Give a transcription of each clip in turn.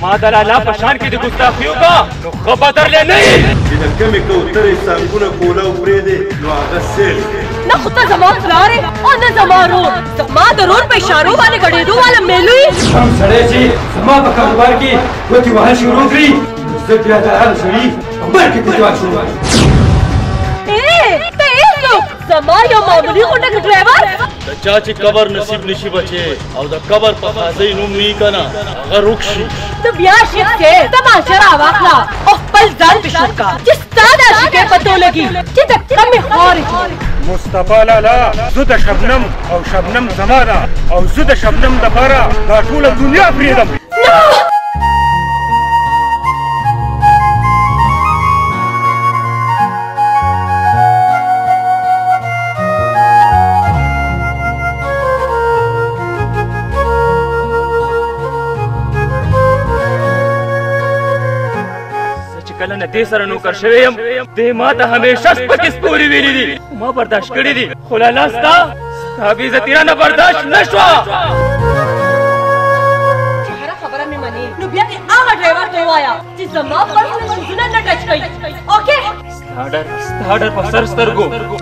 زما د لالا په شان کې د ګستاخیو کا نو خبر لې نه چې د کمې کوترې سانګونه کوله او پرېږدې نو هغه سیل نه خو ته زما پلار یې او نه زما رور زما د رور په اشارو باندې ګډېدو والا میلو یې کوم سړی چې زما په کاروبار کې ګوتې وهل شروع کړي زه بیا د هر سړي په مړ کې ګوتې وهل شروع کړم ته یې څوک زما یو معمولي غونډه ډرایور د چا چې قبر نصیب نشي بچې او د قبر په خازۍ نوم نه کنه هغه روک شي ته بیا شیخ کې تماشه راواخله او خپل ځان پېښور کا چې ستا د عاشقۍ پتو لګي چې د کمې خورې مصطفی لالا زه د شبنم او شبنم زما ده او زه د شبنم دپاره دا ټوله دنیا پرېږدم کله نه دې سره نوکر شوی یم دې ما ته همیشه سپکې سپورې ویلي دي ما برداشت کړي دي خو لالا ستا بې عزتي رانه برداشت نه شوه چې هره خبره مې منې نو بیا دې هغه ډرایور ته ووایه چې زما پرسنل شیزونه نه ټچ کوي اوکې ستا ډر په سر سترګو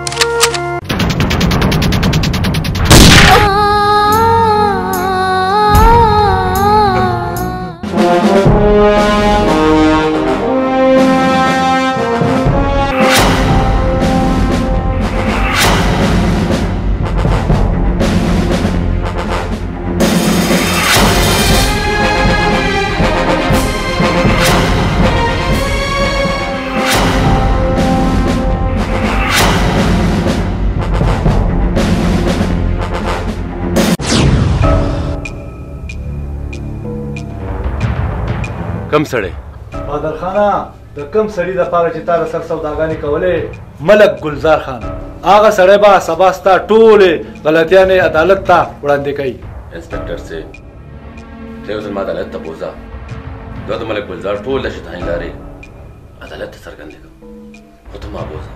کم سړی بادر خانه د کم سړي دپاره چې تا د سر سوداګانې کولې ملک گلزار خان هغه سړی به سبا ستا ټولې غلطیانې عدالت ته وړاندې کوي انسپکټر صاحب ته یو ځل ما عدالت ته بوځه دا د ملک گلزار ټوله شتانې لارې عدالت ته څرګندې کړم خو ته ما بوځه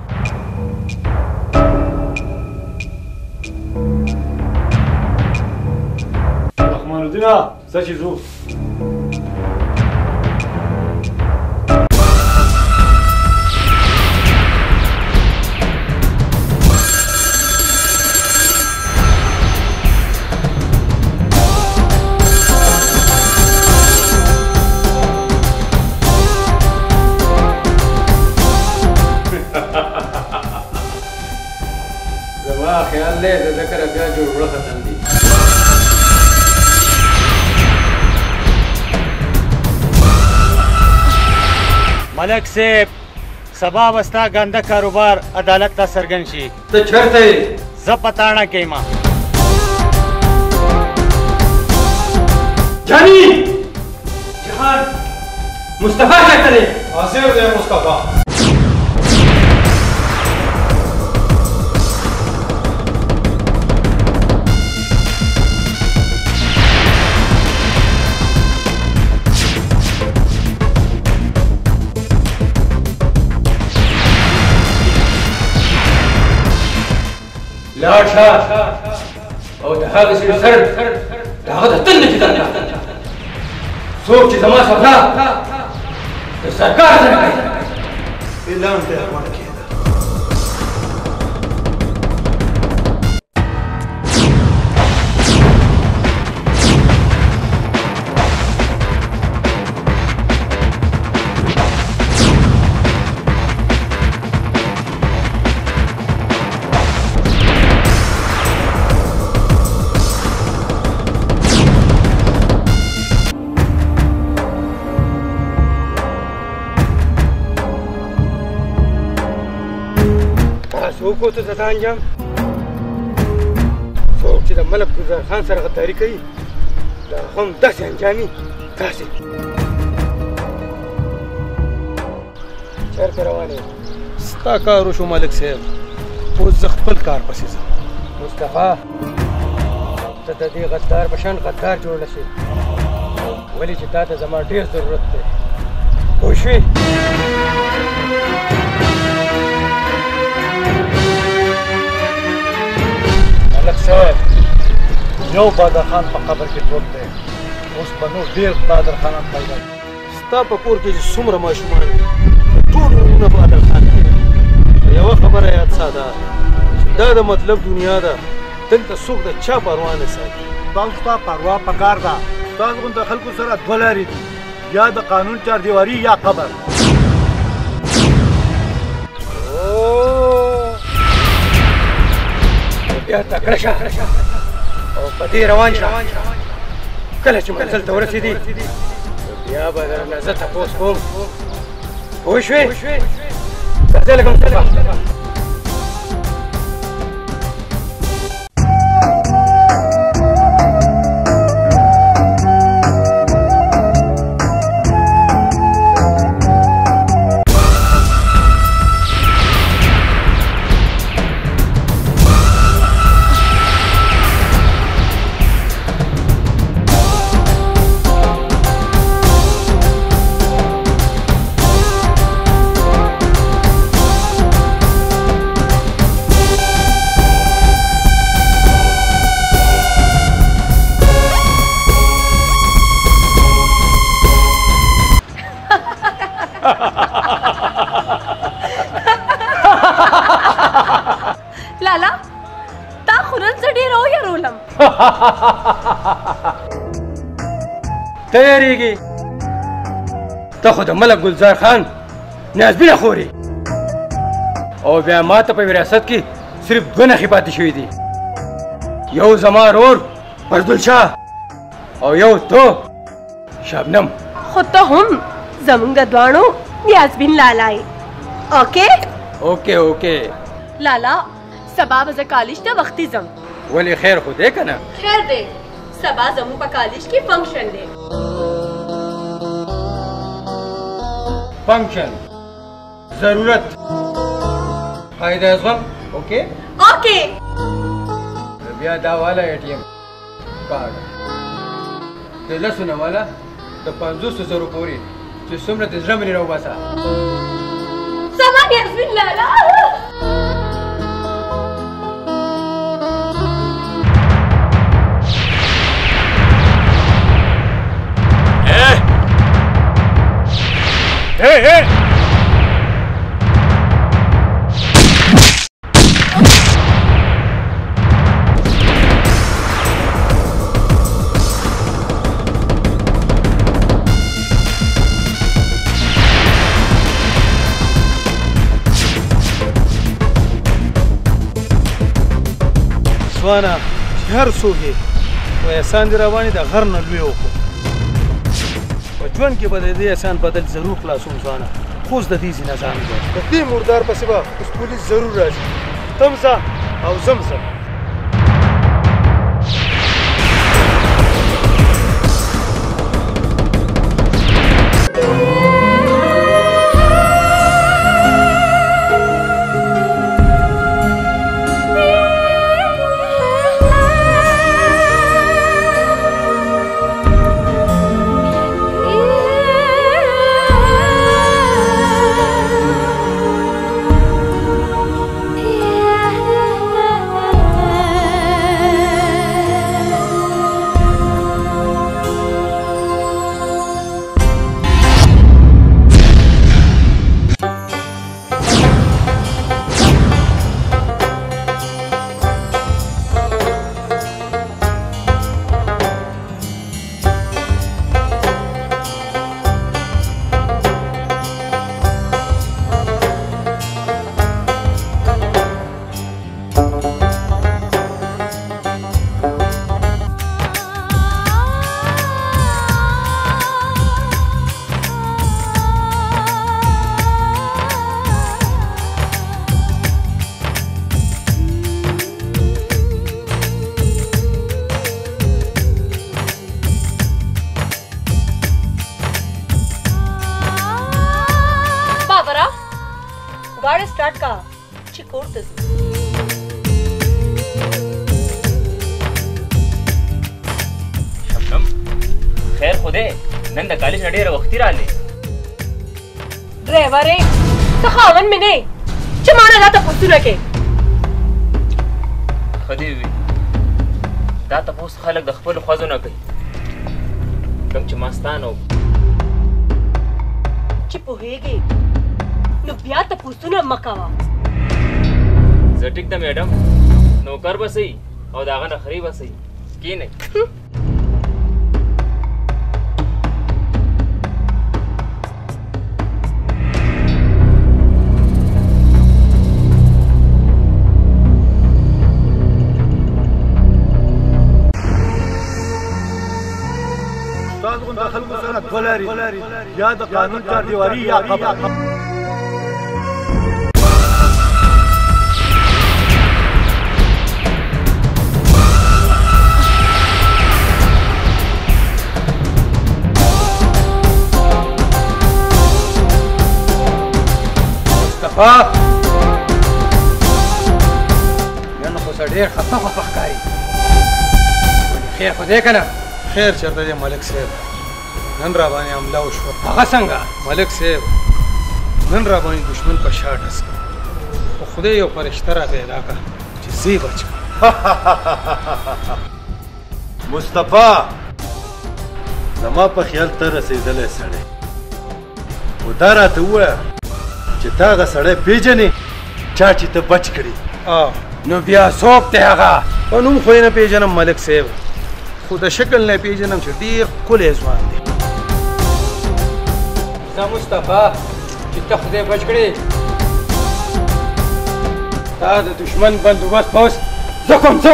رحمان الدینه څه چې ځو خیال دی د ذکر بیا جوړ وړه ختم دي ملک صاحب سبا وستا ګنده کاروبار عدالت ته څرګند شي ته چېرته یې زه پتاڼه کې یم جاني جهان مصطفی چېرته دی حاضر دی مصطفی لاړ شه او د هغه سړي سر د هغه د تل نه جدا کړه څوک چې زما سودا د سرکار سره کوي اعلان ته روانه کېده څوک ورته سزا انجام څوک چې د ملک ګلزار خان سره غداري کوي د هغه هم داسې انجامي داسې چېرته روان یې ستا کار وشو ملک صاحب اوس زه خپل کار پسې ځم مصطفی ته د دې غدار په شان غدار جوړ نه شي ولې چې تا ته زما ډېر ضرورت دی پوه شوې ملک صاحب یو بادر خان په قبر کې پروت دی اوس به نور ډېر بادر خانان پیدا ستا په کور کې چې څومره ماشومان دي ټول ورونه په عادل خان کې یوه خبره یاد ساته چې دا د مطلب دنیا ده دلته څوک د چا پروا نه ساتي تاسو ته پروا پکار ده تاسو غونډه خلکو سره دوه لارې دي یا د قانون چاردیواري یا قبر بیا تکړه شه او په دې روان شه کله چې منزل ته ورسېدې بیا به درنه زه تپوس کوم پوه شوې راځه لږ مصطفی لالا تا خورن زه ډېره ویرولم ته یېرېږې ته خو د ملک ګلزار خان نیازبینه خورې او بیا ما ته په وراثت کې صرف دوه نښې پاتې شوي دي یو زما رور فضل شاه او یو تو شبنم خو ته هم زمونږ دواړو نیازبین لالا یې اوکې اوکې لالا سبا به زه کالج ته وختي ځم ولې خیر خو دی که نه خیر دی سبا زموږ په کالج کې فنکشن دی فنکشن ضرورت قاعده زغم اوکې بیا دا والا ATM کارډ د لسو نه والا د 500,000 پورې چې څومره د زړه منې راوباسه سبا نیازبین لالا Hey! ځوانه چې هر څوک یې و احسان دې روانې د غر نه لوی وکړو په ژوند کې به د دې احسان بدل ضرور خلاصوم ځوانه خو اوس د دې ځینه ځان دی د دې مردار پسې به اوس پولیس ضرور راځي تم ځه او زم ځه गाड़ी स्टार्ट का चिकोड़ते शबनम खैर खुदे नन द कॉलेज न ډیره وختي رااله ड्राइवर सखावन में नहीं चमाना जाता पुस्तुना के خدي وي دا تاسو خلک د خپل خوازو نه کوي کوم چې ماستانو چې پوهېږې نو بیا تپوسونه مه کوه. زه ټیک ده میډم، نوکر به صحیح او د هغه نخرې به صحیح. کښېنئ. تاسو غونډه خلکو سره ولري یا د قانون کاردیواري یا قبر. نن خو څه ډېر خفه خفه ښکاري. خیر خو دی که نه؟ خیر چېرته دی ملک صاحب؟ نن را باندې حمله وشوه. هغه څنګه؟ ملک صاحب نن را باندې دشمن په شا ډز کړ، خو خدای یو فرشته را پیدا کړه چې زه یې بچ کړم. مصطفی زما په خیال ته رسېدلی سړی، خو دا راته ووایه چې تا هغه سړی پېژنې چا چې ته بچ کړي؟ نو بیا څوک دی هغه؟ په نوم خو یې نه پېژنم ملک صاحب، خو د شکل نه پېژنم چې ډېر ښکلی ځوان دی. زه مصطفی چې ته خدای بچ کړې، تا د دشمن بندوبست پوس زه کوم څه؟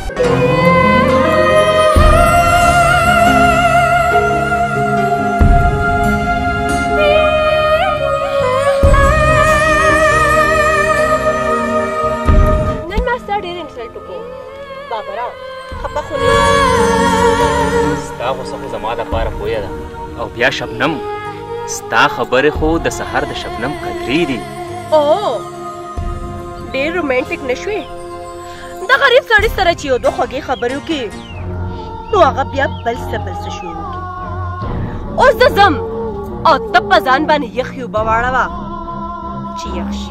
ستا غوسه خو زما دپاره پویه ده، او بیا شبنم ستا خبرې خو د سحر د شبنم قدرې دي. او ډېر رومانټیک نه شوې؟ د غریب سړي سره چې یو دوه خوږې خبرې وکړي نو هغه بیا بل څه شروع کړي. اوس زه ځم او ته په ځان باندې یخې اوبه واړوه چې یخ شي.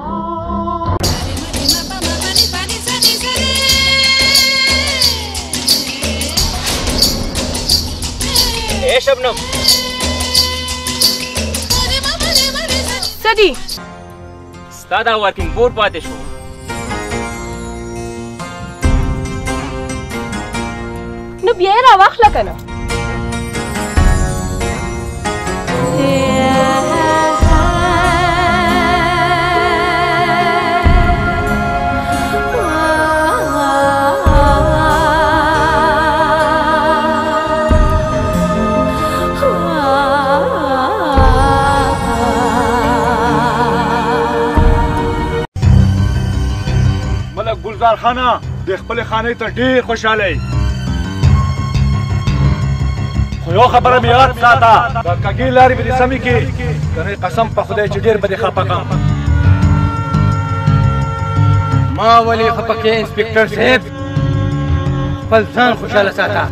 اے شبنم څه دي؟ ستا دا ورکینګ بورډ پاتې شو. نو بیا یې راواخله که نه. ګلزار خانه د خپلې خانې ته ډېر خوشحاله یې، خو یو خبره مې یاد ساته، دا کږې لارې به دې سمې کړې، که نه قسم په خدای چې ډېر به دې خفه کړم. ما ولې خفه کړې انسپکټر صاحب؟ خپل ځان خوشحاله ساته.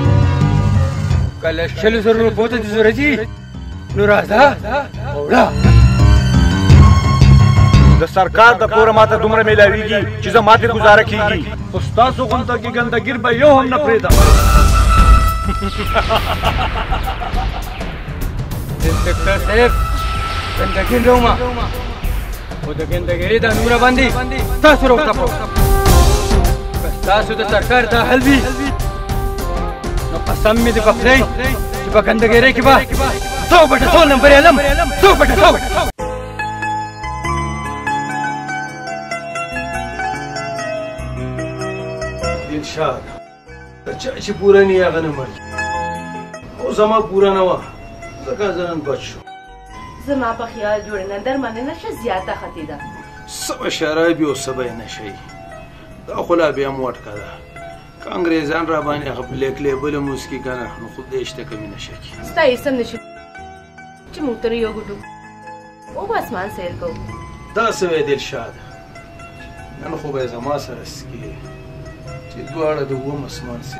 کله 100,000 روپو ته دې ضرورت وي نو راځه وړه. د سرکار د کوره ماته دومره میلاویږي چې زه ماتې ګزاره کېږي، خو ستاسو غونته کې ګندګیر به یو هم نه پرېږدم. انسپکټر صاحب ګندګیر روما، خو د ګندګیري دا نومره باندې تاسو راوټپو. که ستاسو د سرکار دا حل وي نو قسم مې دې په خدای چې په ګندګیرۍ کې به 100/100 نمبر علم 100/100. دلشاد د چا چې پوره نه وي هغه نه مري، خو زما پوره نه وه ځکه زه نن بچ شوم. زما په خیال جوړېدنه درملنه ښه زیاته ختې ده. څه به شراب وي او څه به یې نشئ، دا خو لا بیا م وټکه ده. که انګریزان را باندې هغه بلیک لیبل هم وڅکي که نه نو خو دې شته کمي نشه کړي. ستا یې سم نه شو چې موږ ترې یو ګټو او به اسمان سیر کوو. داسې وی دلشاد نن خو به یې زما سره سکي چې دواړه د اووم اسمان سي.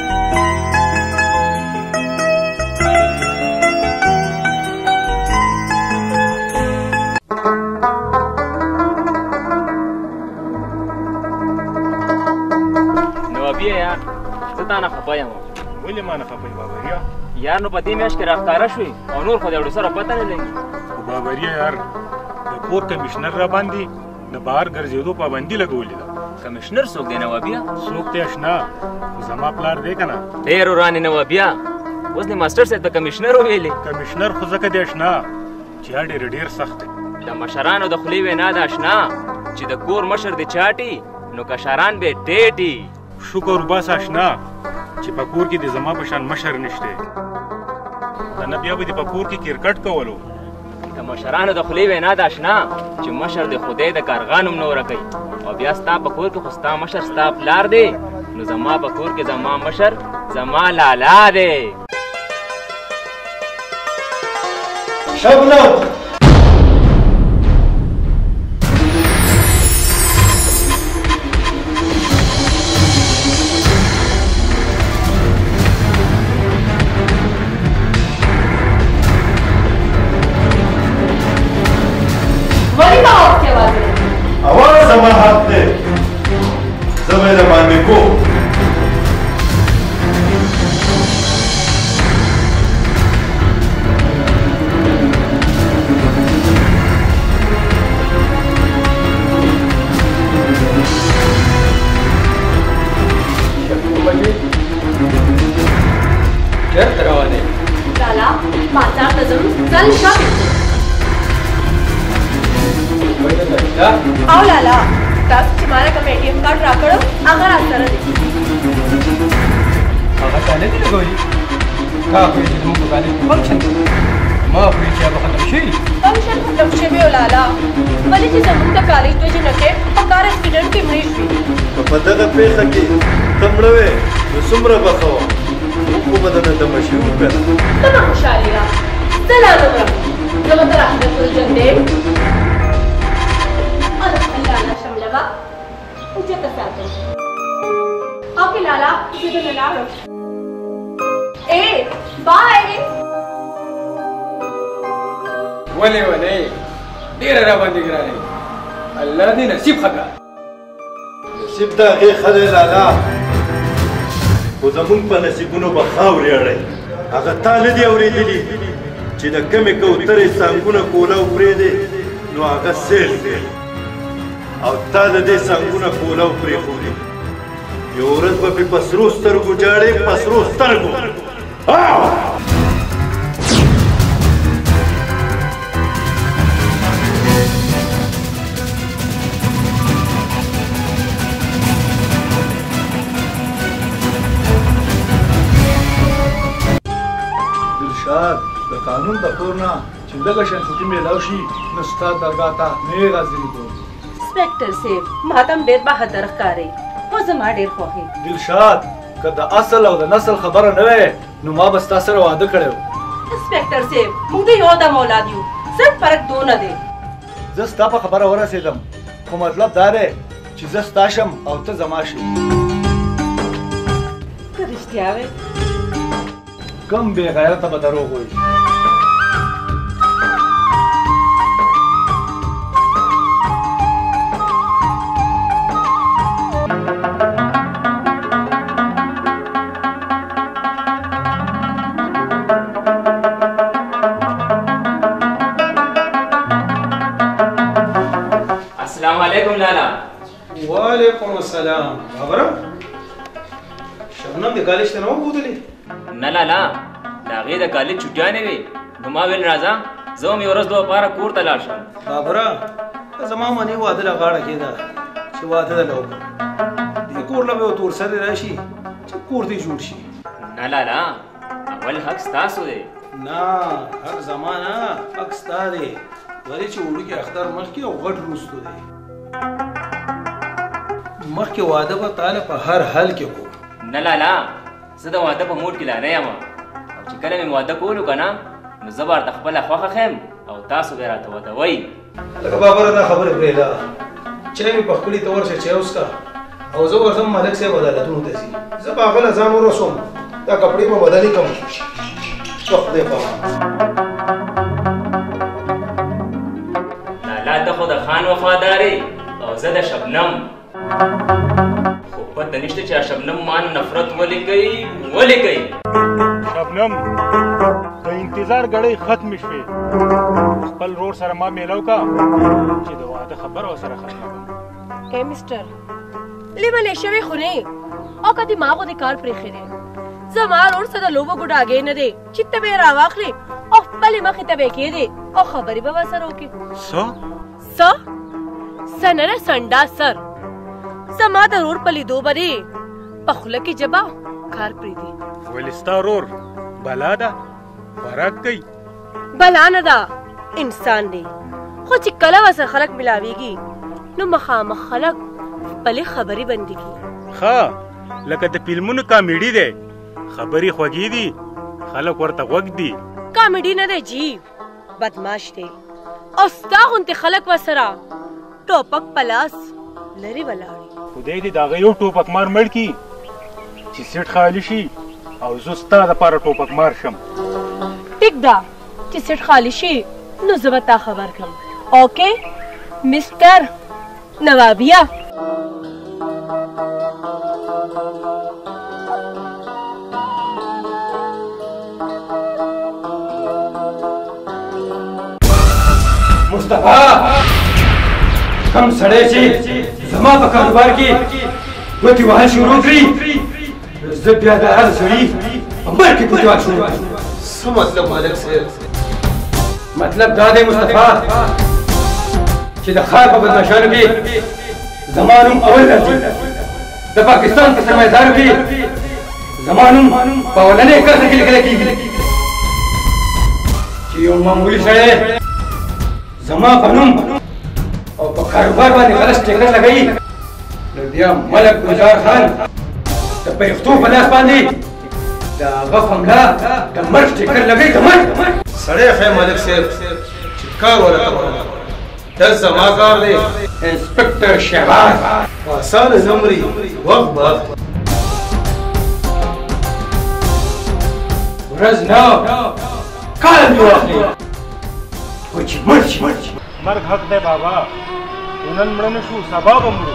نو بیا یار زه تا نه خفه یم. ولې ما نه خفه یې بابا؟ یار نو په دې میاشت کې راښکاره شوې او نور خو د اړو سره پته نه لګي. بابریه یار د کور کمشنر را باندې د بهر ګرځېدو پابندي لګولې ده. کمشنر څوک دی نوابیا؟ څوک دی اشنا خو زما پلار دی که نه. ډېر ورانې نوابیا اوس د ماسټر صاحب ته کمشنر وویلې. کمشنر خو ځکه دی اشنا چې دا ډېر سخت دی. د مشرانو د خولې وینا ده اشنا چې د کور مشر د چاټي نو کشران به ټیټي. شکر وباسه اشنا چې په کور کې د زما په شان مشر نشته. کنه بیا به دې په کور کې کرکټ کولو. د مشرانو د خولې وینا ده اشنا چې مشر د خدای د کارغان هم نه ورکوي او بیا ستا په کور کې خو ستا مشر ستا پلار دی نو زما په کور کې زما مشر زما لالا دی. شبنم आवाज जमा हाथ दे जमेरे मानने को क्या करवाने लाला बाजार नजर चल शाम आओ लाला तब तुम्हारा कम एटीएम कार्ड राकड़ो अगर आप तरह देखिए अगर ताने दी लगोई का कोई तुम दुकाने फंक्शन मां कोई क्या खत्म छी फंक्शन खत्म छे बे लाला वली जी जमन का कॉलेज तो जी नके पकार स्टूडेंट की मरीज हुई तो पता का पे सके तमड़वे जो सुमरा बखवा को बदन दम मशहूर कर तमा खुशालिया चला नमरा जब तक आखिर कुल जंदे लाला शमलवा मुझे तसाते ओके लाला तुझे तो लला ए बाय वले डेरा रा बंदी गिराने अल्लाह ने नसीब खगा नसीब दा गे खले लाला خو زمونږ په نصیبونو به خاورې اړئ هغه تا نه دي اورېدلي چې د کمې کوترې څانګونه کولاو پرېږدې نو هغه سیل دی او تا د دې څانګونه کولاو پرېښودې یو ورځ به پرې په سرو سترګو جاړې په سرو سترګو د قانون د کور نه چې دغه شان چھوټي میلاو شي نو ستا درګاه ته نه غازري کوم انسپیکټر صاحب ماتم ډېر بهادر ښکاري خو زما ډېر خوښي دلشاد که د اصل او د نسل خبره نه وای نو ما به ستا سره واده کړی و انسپیکټر صاحب موږ د یو دم اولاد یو څه فرق دونه دی زه ستا په خبره ورسېدم خو مطلب دا دی چې زه ستا شم او ته زما شې که رښتیا وې کم بې غیرته به دروغ وایي السلام علیکم لالا وعلیکم السلام خبره شبنم د کالج ته نه وبوتلې نه لالا د هغې د کالج چوټیانې وې نو ما ویل راځه زه هم یوه ورځ دوه پاره کور ته لاړ شم خبره زما منې واده له غاړه کېده چې واده دله وکړم دې کور له به یو تور سری راشي چې کور دې جوړ شي نه لالا اول حق ستاسو دی نه حق زما نه حق ستا دی ولې چې وړوکي اختر مخکې او غټ روستو دی مخکې واده به تاله په هر حال کې کوم نه لالا زه د واده په موډ کې لا نه یم او چې کله مې واده کولو که نه نو زه به ورته خپله خوښه ښیم او تاسو به یې راته ودوئ لکه بابره دا خبرې پرېږده چای مې پخکلي ته ورشه چای وڅښه او زه ورځم ملک صاحب عدالتونو ته ځي زه به هغه له ځان ورسوم دا کپړې به بدلې کړم خدای پامان لالا ته خو د خان وفادارې او زه د شبنم خو پته نشته چې شبنم مان نفرت ولې کوي شبنم د انتظار غړي ختم شوي خپل رور سره ما میلاو کا چې د واده خبره وسره ختمه کړم اے مستر لیمه شوی خو نه او کدی ما غو د کار پرې خره زمار اور سره لوبو ګډاګې نه دی چې ته به راواخلې او خپل مخې ته به کې دی او خبرې به وسره وکي سنره سنډا سر زما د رور په لیدو بری په خوله کې جبا کار پرې دی ولستا رور بلا ده خوراک کوي بلا نه ده انسان دی خو چې کله وسره خلک ملاويږي نو مخامخ خلک خپلې خبرې بندي کی ښه لکه د فلمونو کامیډي دی خبرې خوږې دي خلک ورته غوږ دي کامیډي نه دی جی بدماش دی او ستا غونتې خلک وسره ټوپک پلاس لري ولاړي خدای دې د هغه یو ټوپک مار مړ کړي چې سیټ خالي شي او زه ستا دپاره ټوپک مار شم ټیک ده چې سیټ خالي شي نو زه به تا خبر کړم اوکې مسټر نوابیه مصطفی کم سړی چې زما په کاروبار کې ګوتې وهل شروع کړي زه بیا د هر سړي په مړ کې ګوتې وهل شروع کړم څه مطلب مالک صاحب مطلب دا دی مصطفی چې د ښار په بدماشانو کې زما نوم اول راځي د پاکستان په سرمایه‌دارو کې زما نوم په اولنۍ کرښه کې لیکل کېږي چې یو معمولي سړی زما په نوم او په کاروبار باندې غلط ټیکټ لګوي نو بیا ملک ګلزار خان د پیښتو په لاس باندې د هغه په ملا د مرګ ټیکټ لګوي د مرګ سړی ښه مالک صاحب چې کار ورته وکړه دا زما کار دی انسپکټر شهباز په اسانه زمري وخت به ورځ نه کال مې واخلي خو چې مړ شي مرګ حق دی بابا نن مړه نه شو سبا به مرو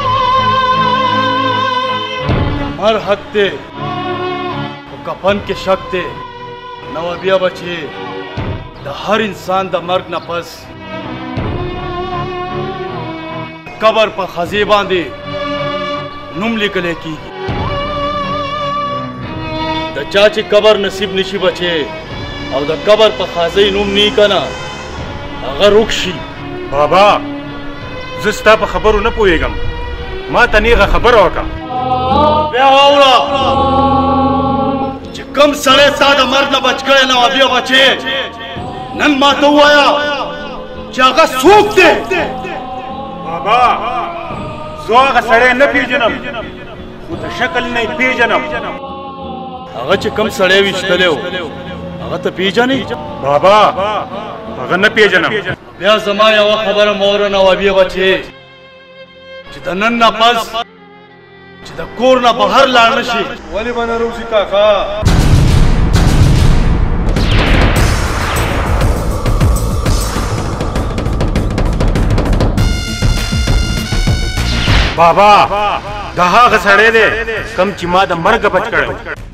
مر حق دی او کفن کې شک دی نوابیه بچې د هر انسان د مرګ نه پس قبر په خزې باندې نوم لیکلی کېږي د چا چې قبر نصیب نشي بچې او د قبر په خزې نوم نه کنه هغه روک شي بابا زه ستا په خبرو نه پوهېږم ما ته نیغه خبره وکړه بیا واوره چې کوم سړی تا د مرګ نه بچ کړی نوابیه بچې نن ما ته ووایه چې هغه څوک دی بابا زه هغه سړی نه پیژنم خو د شکل نه یې پیژنم هغه چې کوم سړی ویشتلی و هغه ته پیژنې بابا هغه نه پیژنم بیا زما یوه خبره موره نوابیه بچې چې د نن نه پس چې د کور نه بهر لاړ نه شي ولې به نه روزي کاکا بابا دا هغه سړی دی کم چې ما د مرګ بچ کړی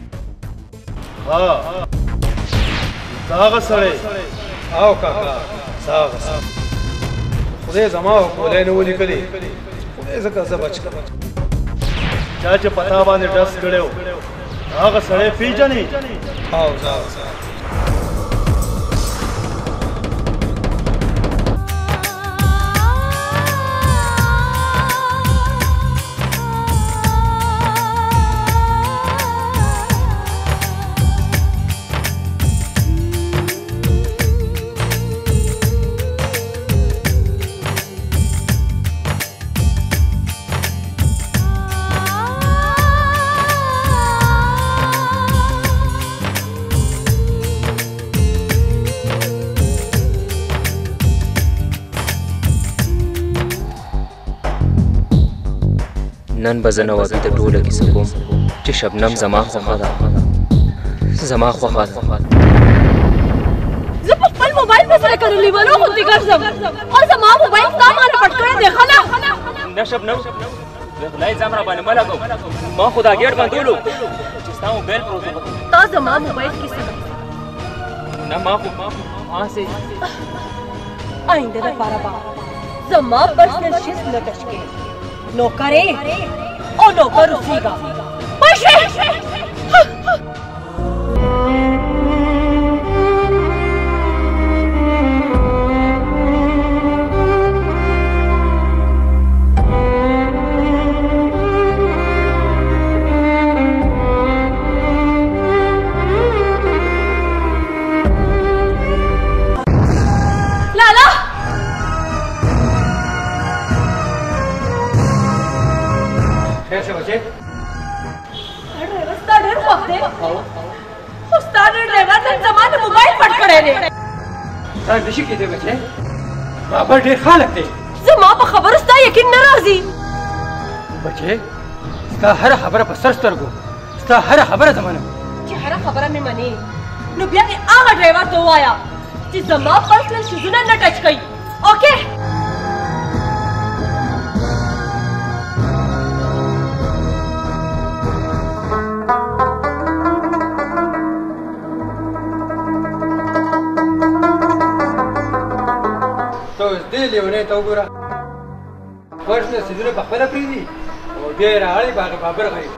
دا هغه سړی او کاکا هغه خدای زما ولې نه ولیکلې خدای ځکه زه بچ کړم چا چې پتا باندې ډس کړو هغه سړی پیژنې او نن به زه نوابي ته ټوله کیسه کوم چې شبنم زما خوښه ده زما خوښه ده زه په خپل موبایل په سره کړو لیوانو غوندې ګرځم او زما موبایل ستا ما نه پټ کړی دی ښه نه شبنم د غلای ځام را باندې مه لګوه ما خو دا ګیټ بندولو چې ستا موبایل پروت و تا زما موبایل کې څه نه ما سي آئنده لپاره به زما پرسنل شیز نه کشکې نوکرې او نوکر اوسېږه پوه شوې بابا ډېر خلک دی زما په خبرو ستا یقین نه راځي بچې ستا هره خبره په سر سترګو ستا هره خبره زه منم چې هره خبره مې منې نو بیا دې هغه ډرایور ته ووایه چې زما پرسنل شیزونه نه ټچ کوي اوکې دې لیونۍ ته وګوره پرسنل شیزونه په خپله پرېږدي او بیا یې راغلی په هغه بابر غریب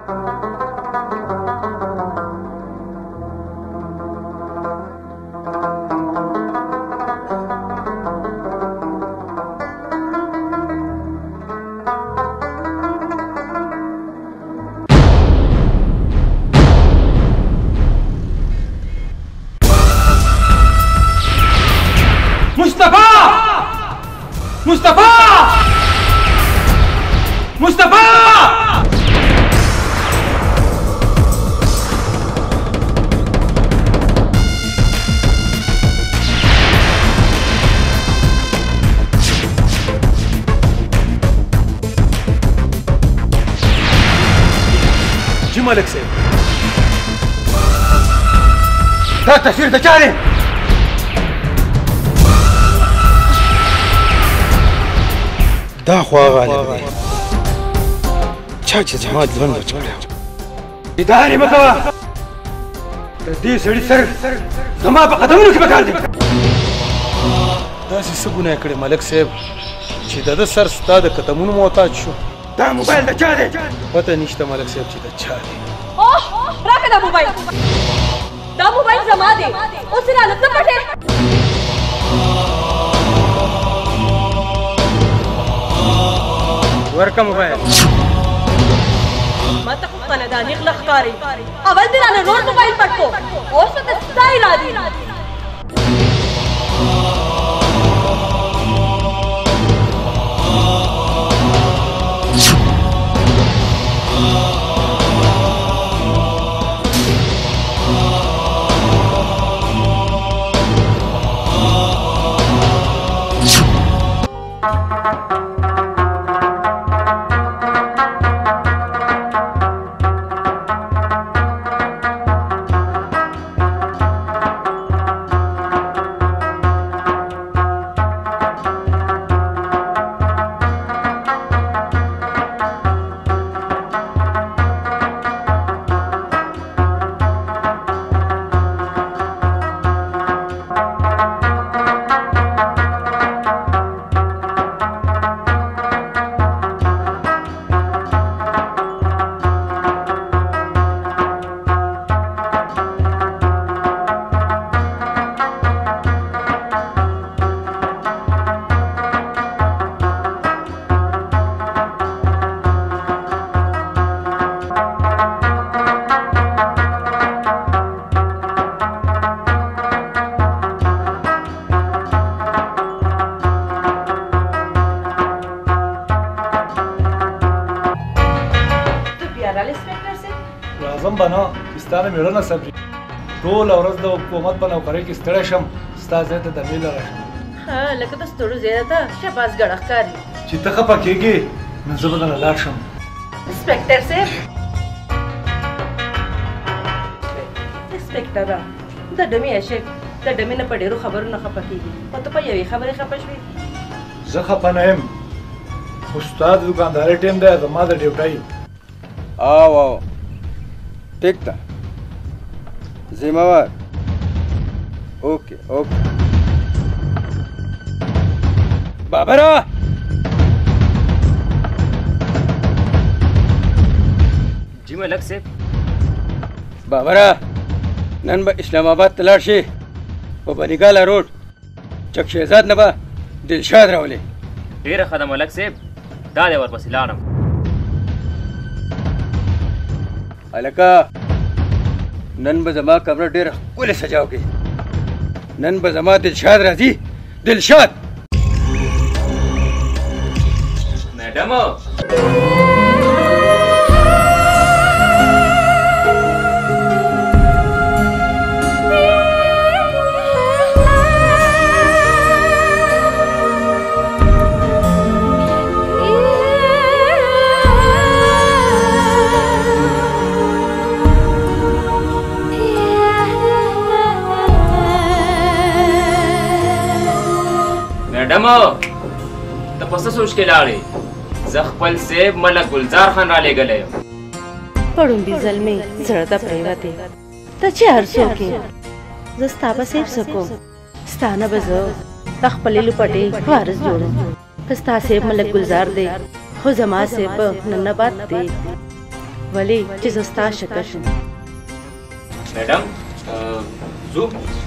ملک صاحب دا تصویر د چا دی دا خو هغه عالم دی چا چې زما ژوند بچ کړی ادارې مه کوه د دې سړي سر زما په قدمونو کې پکار دی داسې څه ګناه کړې ملک صاحب چې د ده سر ستا د قدمونو محتاج شو دا موبایل د چا دی پته نشته ملک صاحب چې د چا دی راکه دا موبایل زما دی اوس یې رالت نه پټې ورکه موبایل ما ته خو خانداني غله ښکاري اول دې رانه نور موبایل پټ کو اوس ته ستا ارادې راځم به نه چې ستا نه مېړه نه سبزي ټوله ورځ د حکومت په نوکرۍ کې ستړی شم ستا ځای ته درمې له راشم لکه د ستړو ځای ته شهباز ګډه ښکاري چې ته خفه کېږې نو زه به درنه لاړ شم انسپکټر صاحب انسپکټره د ډمې عاشق د ډمې نه په ډېرو خبرو نه خفه کېږي خو ته په یوې خبرې خفه شوې زه خفه نه یم خو ستا د دوکاندارۍ ټیم دی زما د ډیوټۍ ټیک ده ذمہوار ओके ओके बाबरा जी मलक साहब बाबरा नन बा इस्लामाबाद तलार शे वो बनिगाला रोड चक शहजाद नबा दिलशाद रावले ډیره ښه ده ملک صاحب دا دی ورپسې لاړم هلکه نن به زما کمره ډېره ښکلې سجاو کې نن به زما دلشاد راځي دلشاد میډم میډم ته په څه سوچ کې لاړې زه خپل صاحب ملک ګلزار خان را لېږلی یم پړومبي زلمې زړه ته پرېوتې ته چې هر څوک یې زه ستا به صرف څه کوم ستا نه به زه د خپلې لوپټې وارث جوړم که ستا صاحب ملک ګلزار دی خو زما صاحب به نن نه بعد دی ولې چې زه ستا شکر شم میډم ځو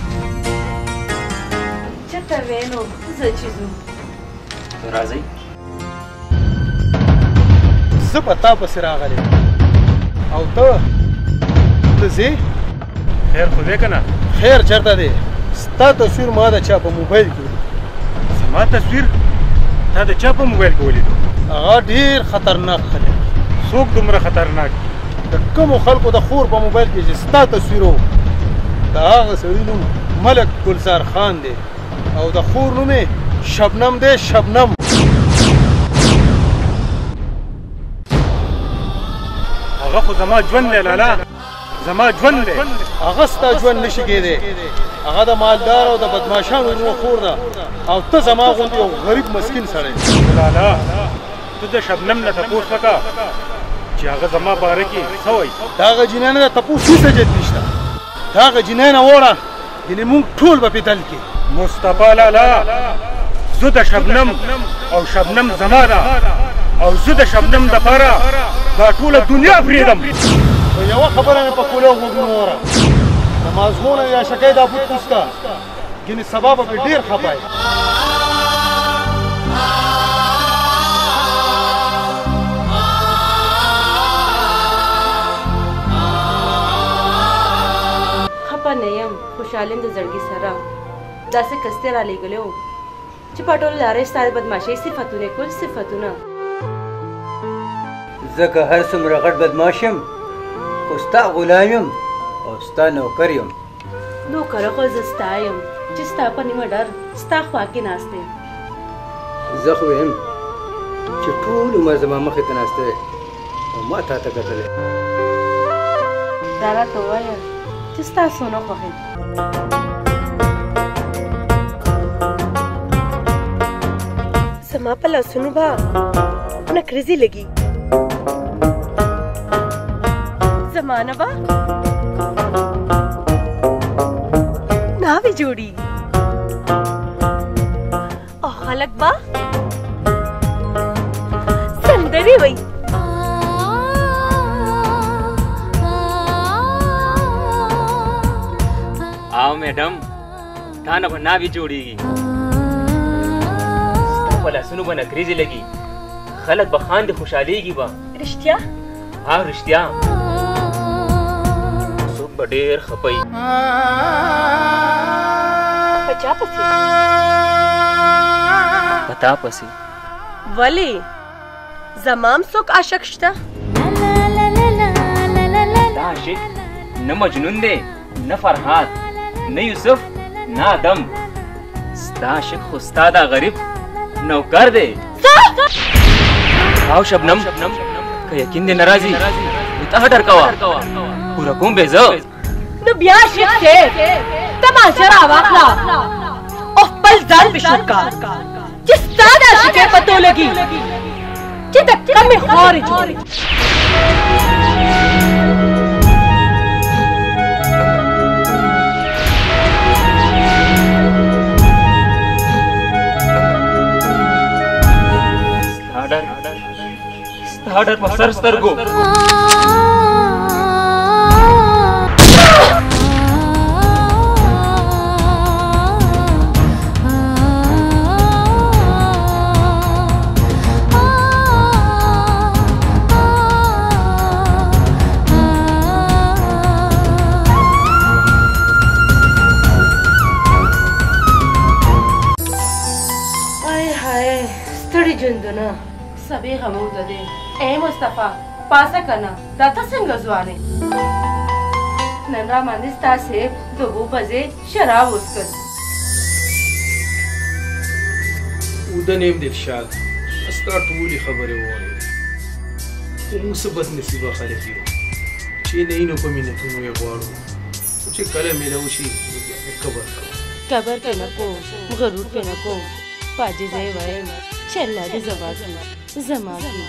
چېرته وې نو زه چې ځو راځئ زه په تا پسې راغلی او ته ځې خیر خو دی که نه خیر چېرته دی ستا تصویر ما د چا په موبایل کې ولید زما تصویر تا د چا په موبایل کې ولیدو هغه ډېر خطرناک خلک څوک دومره خطرناک د کومو خلکو د خور په موبایل کې چې ستا تصویر و د هغه سړي نوم ملک ګلزار خان دی او د خور نوم یې شبنم دی شبنم هغه خو زما ژوند دی لالا زما ژوند دی هغه ستا ژوند نشي کېدی هغه د مالدار او د بدماشانو نو خور ده او ته زما غوندې یو غریب مسکین سړی لالا ته د شبنم نه تپوس وکړه چې هغه زما باره کې څه وایي د هغه جنۍ نه د تپوس هېڅ حاجت نشته د هغه جنۍ نه وړه یعنې موږ ټول به پې دل کې مصطفی لالا زه د شبنم او شبنم زما ده او زه د شبنم دپاره دا ټوله دنیا پرېږدم خو یوه خبره مې په کوله غوږونو وره د مازغو نه یا شکی دا بوټ کوز که ګینې سبا به پې ډېر خفه یې خفه نه یم خوشحال یم د زړګي سره داسې کستې را لېږلی و چې په ټوله لاره ستا د بدماشۍ صفتونه کل صفتونه زه که هر څومره غټ بدماش یم خو ستا غلام یم او ستا نوکر یم نوکره خو زه ستا یم چې ستا په نیمه ډر ستا خوا کې ناست یم زه خو یم چې ټول عمر زما مخې ته ناست دی او ما تا ته کتلی دا راته ووایه چې ستا څونه خوښېږي زما په لاسونو به نکریزې لګي زما نه به ناوې جوړېږي او خلک به سندرې وایي آو میډم تا نه به ناوې جوړېږي ستا په لاسونو به نکریزې لګي خلک به خاندې خوشحالېږي به رښتیا ها رښتیا څوک به ډېر خفه وي په چا پسې په تا پسې ولې زما هم څوک عاشق شته دا عاشق نه مجنون دی نه فرهاد نه یوسف نه آدم ستا عاشق خو ستا دا غریب نوکر دی او شبنم که یقین دې نه راځي نو ته ډر کوه پوره کوم به زه نو بیا عاشق صاحب تماشه راواخله او خپل ځان بشر کا چې ستا د عاشقۍ پتو لګي چې د کمې خورې جوړې بارډر په سر سترګو جندنا سبھی غمود دے اے مصطفی پاسا کنا داتا سنگ زوانے ننرا ماندستا سے دو بجے شراب اسکر ودنیم دلشاد استا ټولي خبره وره مصیبت نصیبه خلک یو چې نه اینو په مينتونو یې غواړو چې کله ملو شي قبر کې نه کو غرور کې نه کو پاجي ځای وای چلا دې زما کی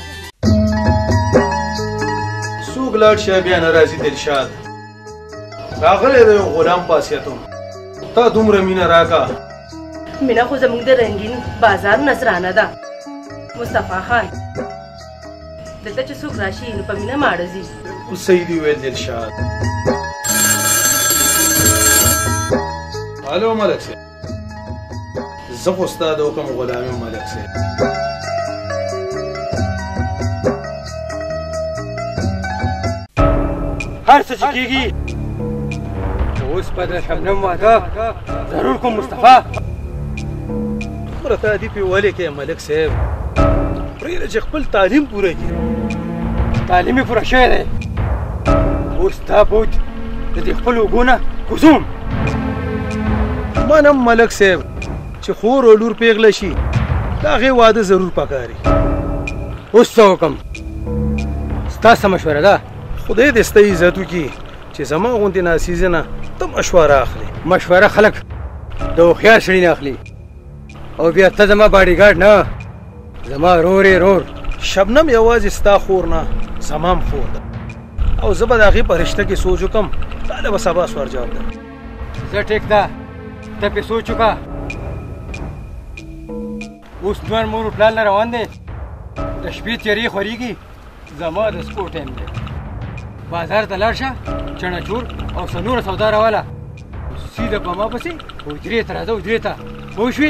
سوق لاړ شه بیا ناراضي دلشاد راغله د غلام پاسیتم تا دومره مینا راکا مینا خو زموږ د رنگین بازار نصرانه ده مصطفی خان دلته چې څوک راشي نو په مینا ماړزي سیدی ویل دلشاد الو ملک سي زه خو استاد حکم غلام ملک سي هر څه چې کېږي اوس په د شبنم واده ضرور کوم مصطفی دومره تادیب یې ولې کې ملک صاحب پرېږده چې خپل تعلیم پوره کړي تعلیم یې پوره شوی دی اوس تا بود د دې خپل اوږو نه کوزوم منم ملک صاحب چې خور او لور پیغله شي د هغې واده ضرور پکاري اوس څه وکړم ستا څه مشوره ده خدای دې ستا عزت وکړي چې زما غوندې ناسیزه نه ته مشوره اخلي مشوره خلک د هوښیار سړي نه اخلي او بیا ته زما باډي ګارډ نه زما رور یې رور شبنم یوازې ستا خور نه زما هم خور ده او زه به د هغې په رشته کې سوچ وکړم تا له به سبا سوار جواب ده زه ټیک ده ته پې سوچ وکړه اوس نور مور پلان نه روان دی د شپې تیارې خورېږي زما د سپو ټایم دی بازار ته لاړ شه چڼهچور او څه نوره سودا راوله سیده په ما پسې حجرې ته راځه حجرې ته پوه شوې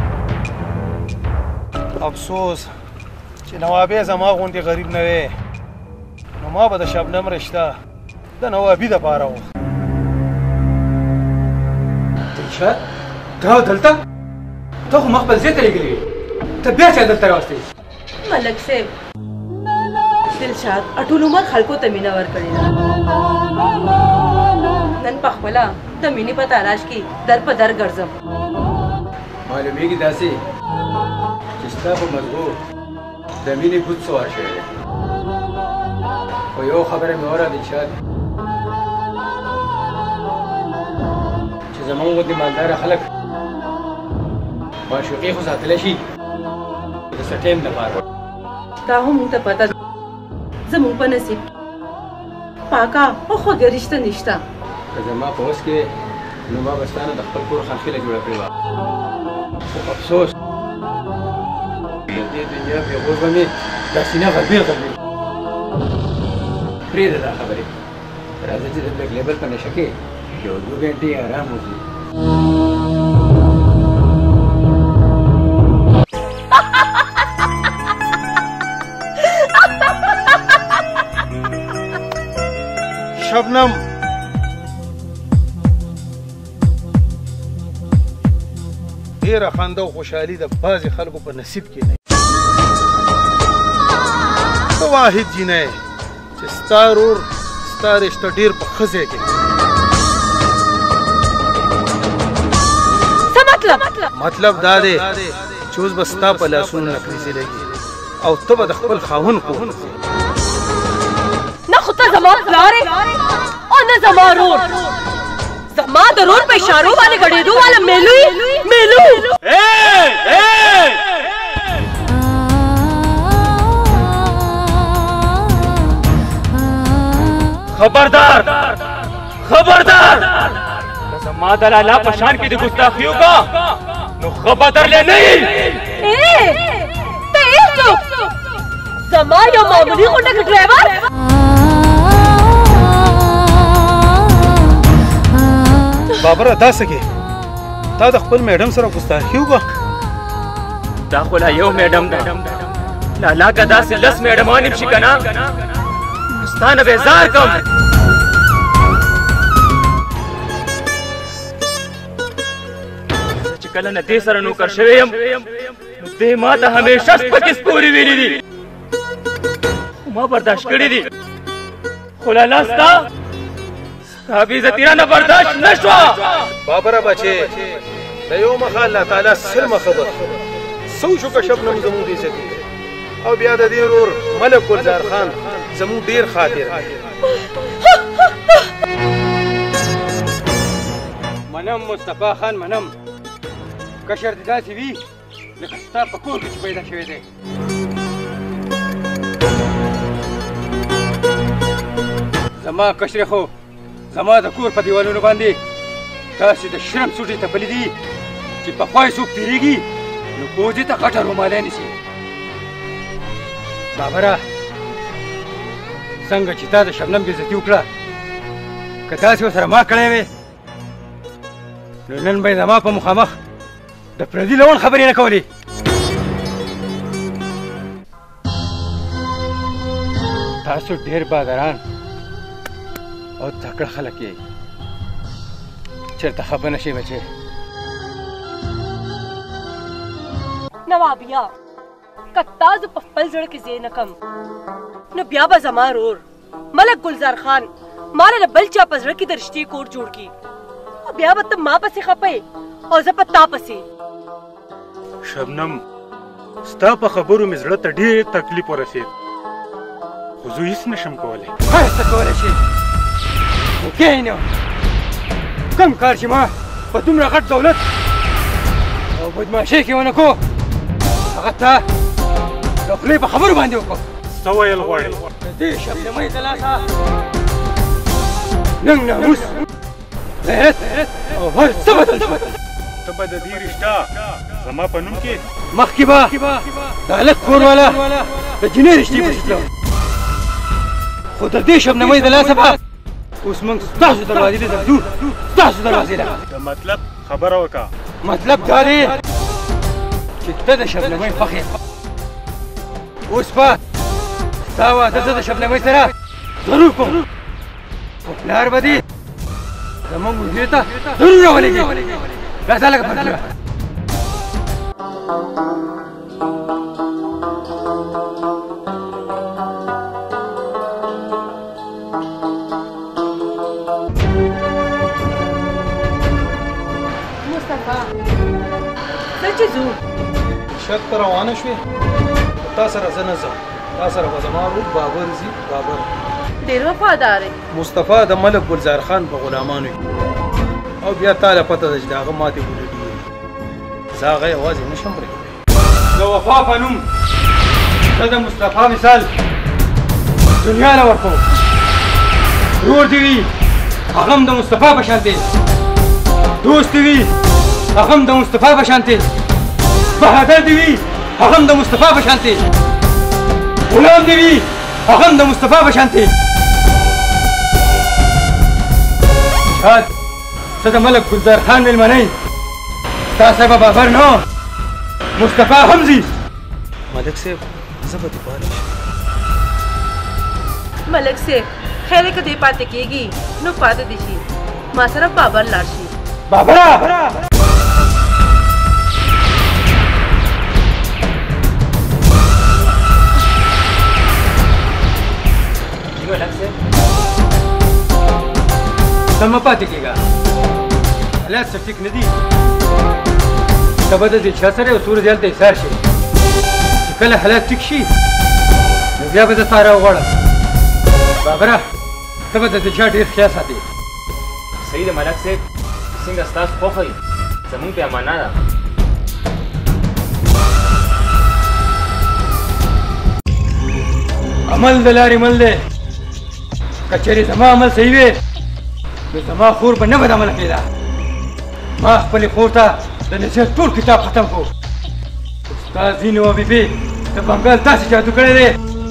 افسوس چې نوابې زما غوندې غریب نه وې نو ما به د شبنم رشته د نوابي دپاره و دلشاد ته دلته ته خو ما خپل ځای ته لېږلې وې ته بیا چا دلته راوستې ملک صاحب دلشاد اټول عمر خلکو ته مینه ورکړې ده نن پخپله د مینې په تلاش کې در په در ګرځم معلومیږي داسې چې ستا په مزغو د مینې بوت سوار شوی دی خو یو خبره مې واوره دلشاد چې زموږ غوندې مالداره خلک معشوقې خو ساتلی شي د څه ټایم دپاره دا هم موږ ته پته ده زموږ په نصیب پاکه او خوږه رشته نشته که زما په وس کې نو ما به ستا نه د خپل کور خانخیله جوړه کړې وه خو افسوس د دې دنیا بېغور به مې دا سینه غربېل غربېل پرېږده دا خبرې راځه چې د بلک لیبل په نشه کې یو 2 ګنټې ارام وکړو شبنم ډېره خنده او خوشحالي د بعضې خلکو په نصیب کې نه ته واحد جینۍ چې ستا رور ستا رشته ډېر په ښه ځای کې مطلب دا دی چې اوس به ستا په لاسونو نکریزې لګي او ته به د خپل خاوند کور نه خو ته زما پلار او نه زما رور زما د رور په اشارو باندې غړېدو والا میلو خبردار زما د لالا په شان کې د ګستاخیو کا نو خبردار لې نه ته هیڅوک زما یو معمولی غونډه کې ډرایور بابره دا څه کې تا د خپل میډم سره ګستاخي وکړه دا خو لا یو میډم ده لالا که داسې 10 میډمانې شي که نه ستا نه بیزار کوم چې کله نه دې سره نوکر شوی یم نو دې ما ته همیشه سپکې سپورې ویلي دي خو ما برداشت کړي دي خو لالا ستا بې عزتي رانه برداشت نه شوه بابره بچې د یو مخه الله تعالی سلمه خبر څو شو که شبنم زموږ د عزت او بیا د دې ورور ملک ګلزار خان زموږ ډېر خاطر منم مصطفی خان منم کشر دې داسې وي لکه ستا په کور کې چې پیدا شوی دی زما کشرې خو زما د کور په دیوالونو باندې داسې د شرم سوټې تپلې دي چې پخوا یې څوک تېرېږي نو پوځې ته غټه رومالی نیسي بابره څنګه چې تا د شبنم بېزتي وکړه که داسې ورسره ما کړی وې نو نن به یې زما په مخامخ د پردي لون خبرې نه کولې تاسو ډېر بادران او تکړه خلک یې چېرته خفه نه شي بچې نوابیا که تا زه په خپل زړه کې ځای نه کم نو بیا به زما رور ملک ګلزار خان ما له بل چا په زړه کې د رښتې کور جوړ کړي او بیا به ته ما پسې خپې او زه په تا پسې شبنم ستا په خبرو مې زړه ته ډېر تکلیف ورسېد خو زه هېڅ نشم کولی هر څه کولی شي کښېنه کوم کار چې ما په دومره غټ دولت او بدماشۍ کې ونه کړو هغه تا د خولې په خبرو باندې وکړو څه ویل غواړې د دې شبنمۍ د لاسه نن ناموس غیرت او هر څه بدل شول ته به د دې رشته زما په نوم کې مخکې به د هلک کور والا د جینۍ رشتې پسې تلم خو د دې شبنمۍ د لاسه به اوس موږ ستاسو دروازې ته ځو ستاسو دروازې ته د مطلب خبره وکړه مطلب دا دی چې ته د شبنمۍ خوښ یې اوس به ستا واده زه د شبنمۍ سره ضرور کوم خو پلار به دې زموږ حجرې ته ضرور راولېږي راځه لږ پرده شرط ته روانه شوې تا سره زه نه ځم تا سره به زما ورور بابر ځي بابر ډېر وفادار یې مصطفی د ملک ګلزار خان په غلامانو یې او بیا تا له پته ده چې د هغه ماتې ګولې ډېرې زه هغه یوازې نشم پرېښودی د وفا په نوم ته د مصطفی مثال دنیا له ورکوم ورور دې وي هغه هم د مصطفی په شان دی دوست دې وي هغه هم د مصطفی په شان دی بهادر دې وي هغه هم د مصطفی په شان دی غلام دې وي هغه هم د مصطفی په شان دی شاد ته د ملک ګلزار خان مېلمنه یې ستا صاحبه بابر نه مصطفی هم ځي ملک صاحب زه به دې پاله شم ملک صاحب خیر که دې پاتې کېږي نو پاتې دې شي ما سره بابر لاړ شي بابره ته مه پاتې کېږه حالات څه ټیک نه دي ته به د دې چا سره یو څو ورځې هلته ایسار شي چې کله حالات ټیک شي نو بیا به زه تا راوغواړم بابره ته به د دې چا ډېر خیال ساتې صحیح ده ملک صاحب څنګه ستاسو خوښه وي زموږ پیمانه ده عمل د لارې مل دی که چېرې زما عمل صحیح وي نو زما خور به نه بدعمله کېده ما خپلې خور ته د نصیحت ټول کتاب ختم کړو استاد ځینې و بیبي د بنګال داسې جادو کړی دی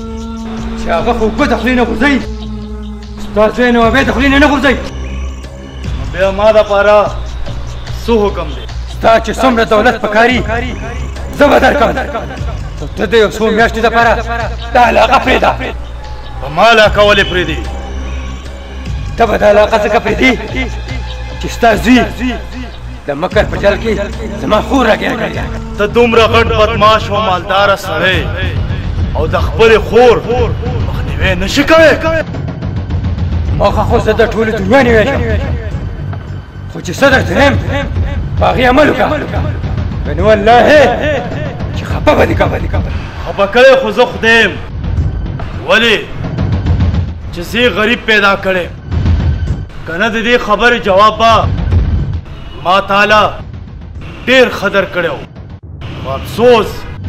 چې هغه خو اوبه د خولې نه غورځوي ستا زوی نو اوبه د خولې نه غورځوي بیا ما دپاره څه حکم دی ستا چې څومره دولت پکاري زه به درکړم خو ته د یو څو میاشتې دپاره دا علاقه پرېږده په ما علاقه ولې پرېږدي ته به دا علاقه ځکه پرېږدي چې ستا زوی د مکر په جل کې زما خور راګیر کړې ده ته دومره غټ بدماش او مالداره سړی او د خپلې خور مخنیوی نشي کوی ما خو زه د ټولې دنیا نیوی شم خو چې څه درته وایم په هغې عمل وکړه نو والله چې خفه به دې کړم خفه کړی خو زه خدای یم ولې چې زه غریب پیدا کړی که نه د دې خبرې جواب به ما تعالی ډېر خدر کړی و خو افسوس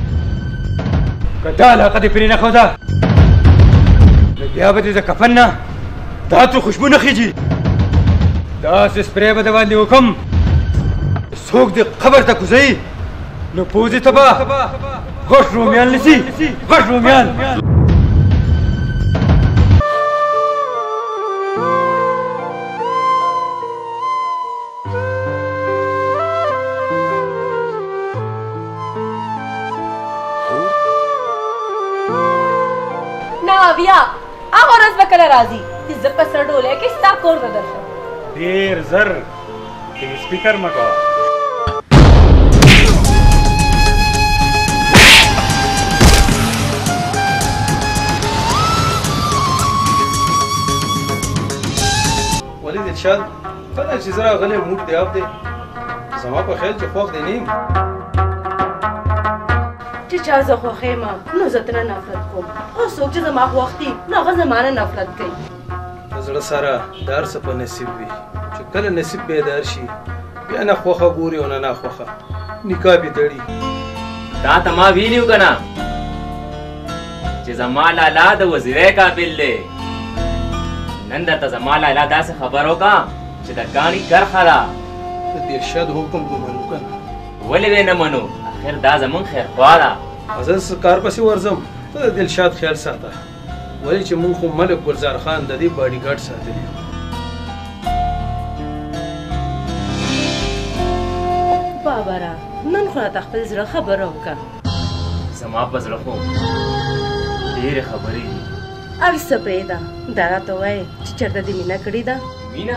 که دا علاقه دې پرې نه ښوده نو بیا به دې د کفن نه دا څو خوشبو نه خیجي داسې سپری به د باندې وکړم څوک دې قبر ته کوزوي نو پوزې ته به غټ رومیان نیسي غټ رومیان بیا هغه ورځ به کله راځي چې زه په سر ډولی کې ستا کور ته درشم ډېر زر تیز فکر مه کوه ولې دلشاد کله چې زه راغلی موډ دی آب دی زما په خیال چې خوښ دی نه یم چې چا زه خوښ یم نو زه ترنه نفرت کوم او څوک چې زما خوښ دي نو هغه زما نه نفرت کوي د زړه سره د هر څه په نصیب وي چې کله نصیب بیدار شي بیا نه خوښه ګوري او نه ناخوښه نکاح به تړي دا ته ما ویلي و که نه چې زما لالا د وزیری قابل دی نن درته زما لالا داسې خبر وکړه چې د کاڼي کرښه ده د دلشاد حکم به منو که نه ولې به نه منو آخر دا زمونږ خیرخوا ده زه کار پسې ورځم ته د دلشاد خیال ساته ولې چې مونږ خو ملک ګلزار خان د دې باډي ګارډ ساتلی بابا را نن خو راته خپل زړه خبره وکړه زما په زړه خو ډېرې خبرې دي هر څه پرېږده دا راته ووایې چې چېرته دې مینه کړې ده مینه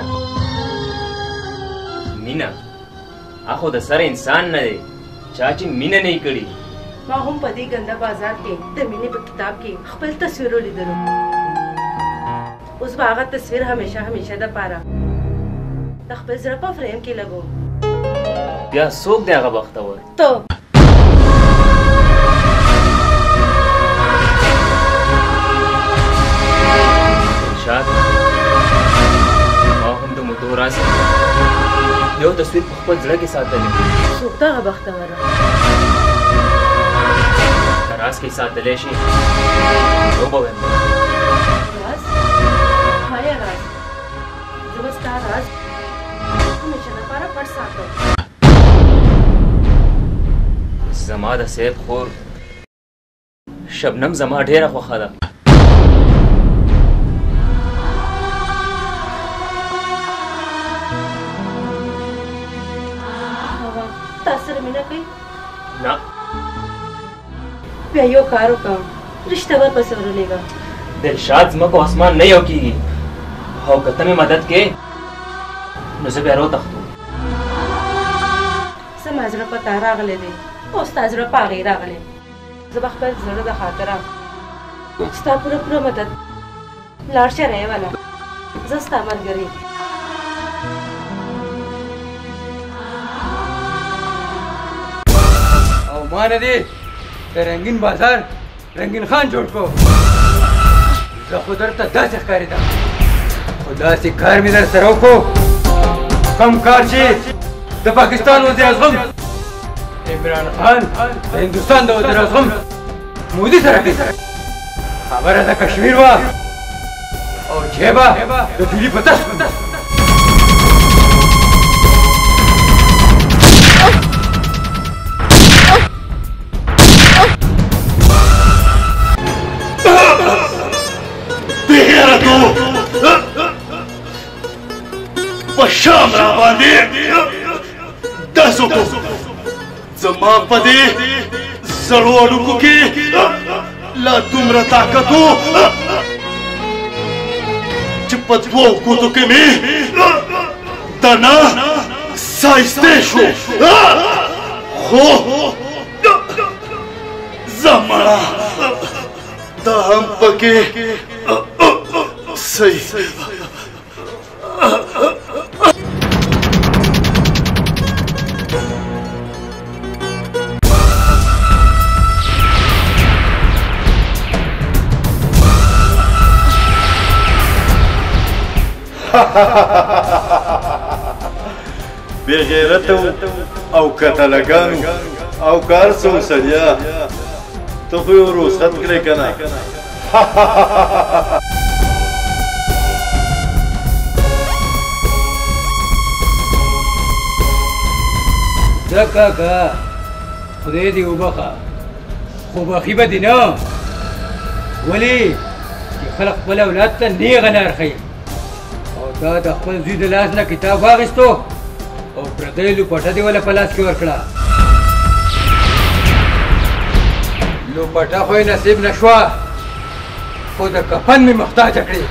مینه اخو د سره انسان نه دی چا چې مینه نه کړي ما هم په دې ګنده بازار کې د مینې په کتاب کې خپل تصویر ولیدلو اوس به هغه تصویر همیشه همیشه دپاره د خپل زړه په فریم کې لګو بیا څوک دی هغه بختور ته شاد ما هم د موټو راځي یو تصویر په خپل زړه کې ساتلی څوک دغه بختوره راز کې ساتلی شي نو به وایم راز هایا راز زه به ستا راز همیشه دپاره پټ ساتم زما د صاحب خور شبنم زما ډېره خوښه ده تا سره مینه کوي نه بیا یو کار وکړم رشته ورپسې ورولېږه دلشاد ځمکه او اسمان نه یو کېږي او که ته مې مدد کې نو زه بیا روتښتو زما زړه په تا راغلی دی او ستا زړه په هغې راغلی زه به خپل زړه د خاطره ستا پوره پوره مدد لاړ شه رایواله زه ستا ملګرې او ما نه دی د رنګین بازار رنګین خان جوړ کو زه خو درته داسې ښکارېده خو داسې کار مې در سره وکړو کم کار چې د پاکستان وزیر اعظم عمران خان د هندوستان د وزیر اعظم مودي سره کوي خبره د کشمیر وه او جیبه د ټولي په تش شام را باندې داسو کو زما په دې زړو اډوکو کې لا دومره طاقت و چې په دوو ګوتو کې مې دنا سایسته شو خو زمړه دا هم پکې صحیح بے غیرتو او قتلګانو او کار سو سړیا ته خو یو رخصت کړې کنه دا کاکا خدای دې وبخه خو بخي به دي نه ولې چې خلق خپل اولاد ته نیغه لار ښیي او دا د خپل زوی د لاس نه کتاب واخیستو او پردی لوپټه دې ولا په لاس کې ورکړه لوپټه خو یې نصیب نه شوه خو د کفن مې محتاجه کړې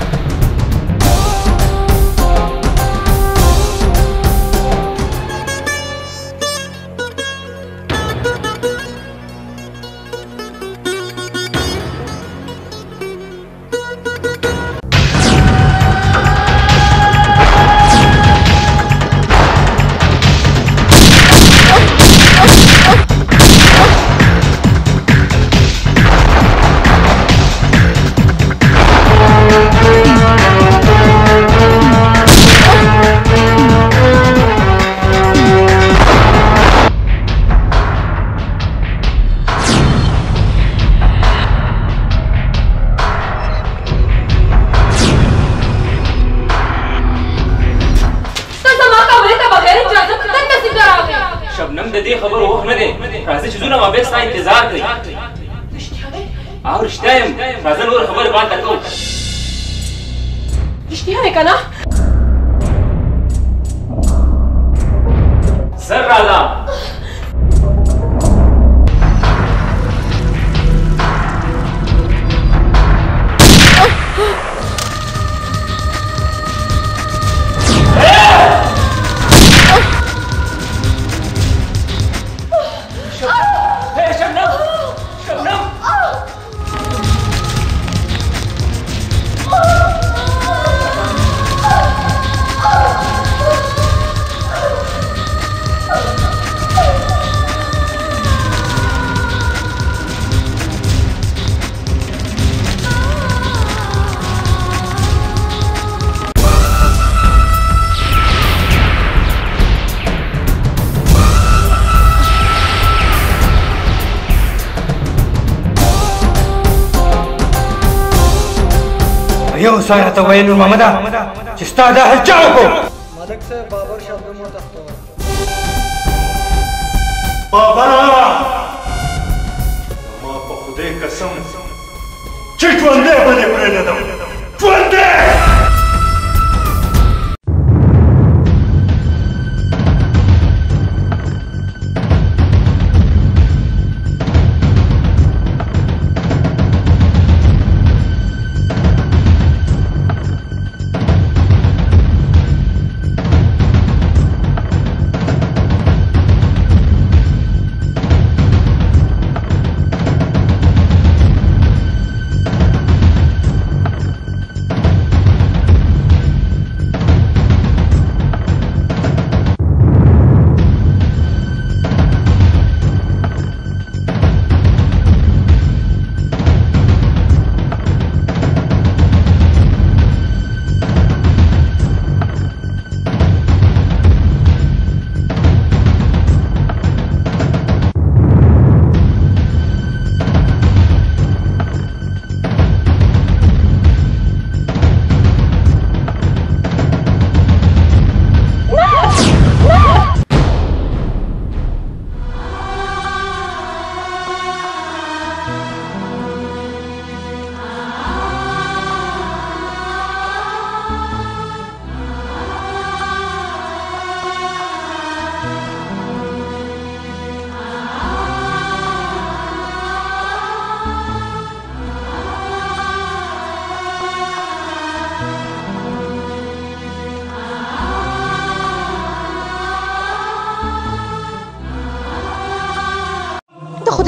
یو ساره ته وایي نور محمده چې ستا دا حل چا وکړو ملک صاحب بابر شبنم وتښتول بابره ما په خدای قسم چې ژوندی به دې پرېږدم ژوندی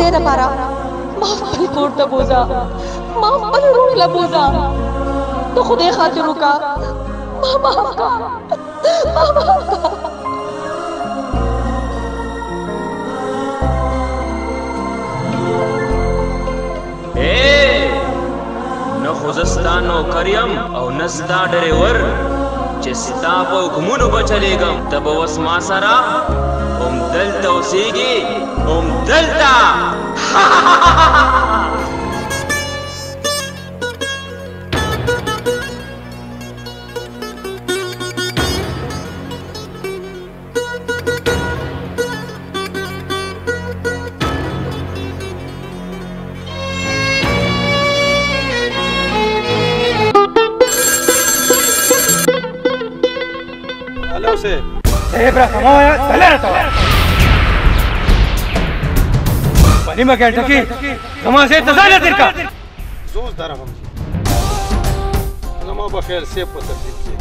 خدای دپاره ما خپل کور ته بوځه، ما خپل وروڼو له بوځه. د خدای خاطر وکړه، ما معاف کړه، ما معاف کړه. نه خو زه ستا نوکر یم او نه ستا ډریور چې ستا په حکمونو به چلیږم. ته به اوس ما سره همدلته اوسېږي، همدلته. صاحب را کمایا دلاره ته په نیمه ګنټه کې زما صاحب ته ځان تېر کړه. زوز درهم زما به خیر صاحب په ترتیب کې.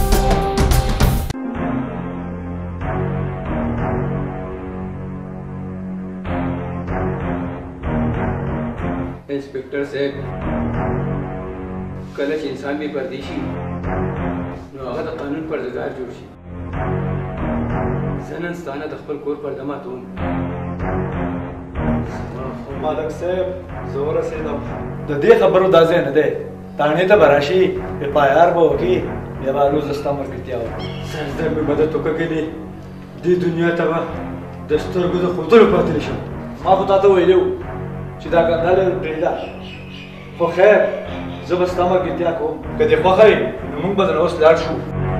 انسپکټر صاحب کله چې انسان بې پردې شي نو هغه د قانون پردهدار جوړ شي. زه نن ستا نه د خپل کور پرده ماتوم. مالک صاحب زه ورسېدم. د دې خبرو دا ځای نه دی. تاڼې ته به راشي اف آی آر به وکړي بیا به الوز ستا ملګرتیا وکړي. سرزده مې مدد وکړه کنې دې دنیا ته به د سترګو د ښودلو پاتې نه شم. ما خو تا ته ویلي وو چې دا ګنداله پرېږده، خو خیر زه به ستا ملګرتیا کوم. که دې خوښه وي نو موږ به درنه اوس لاړ شو.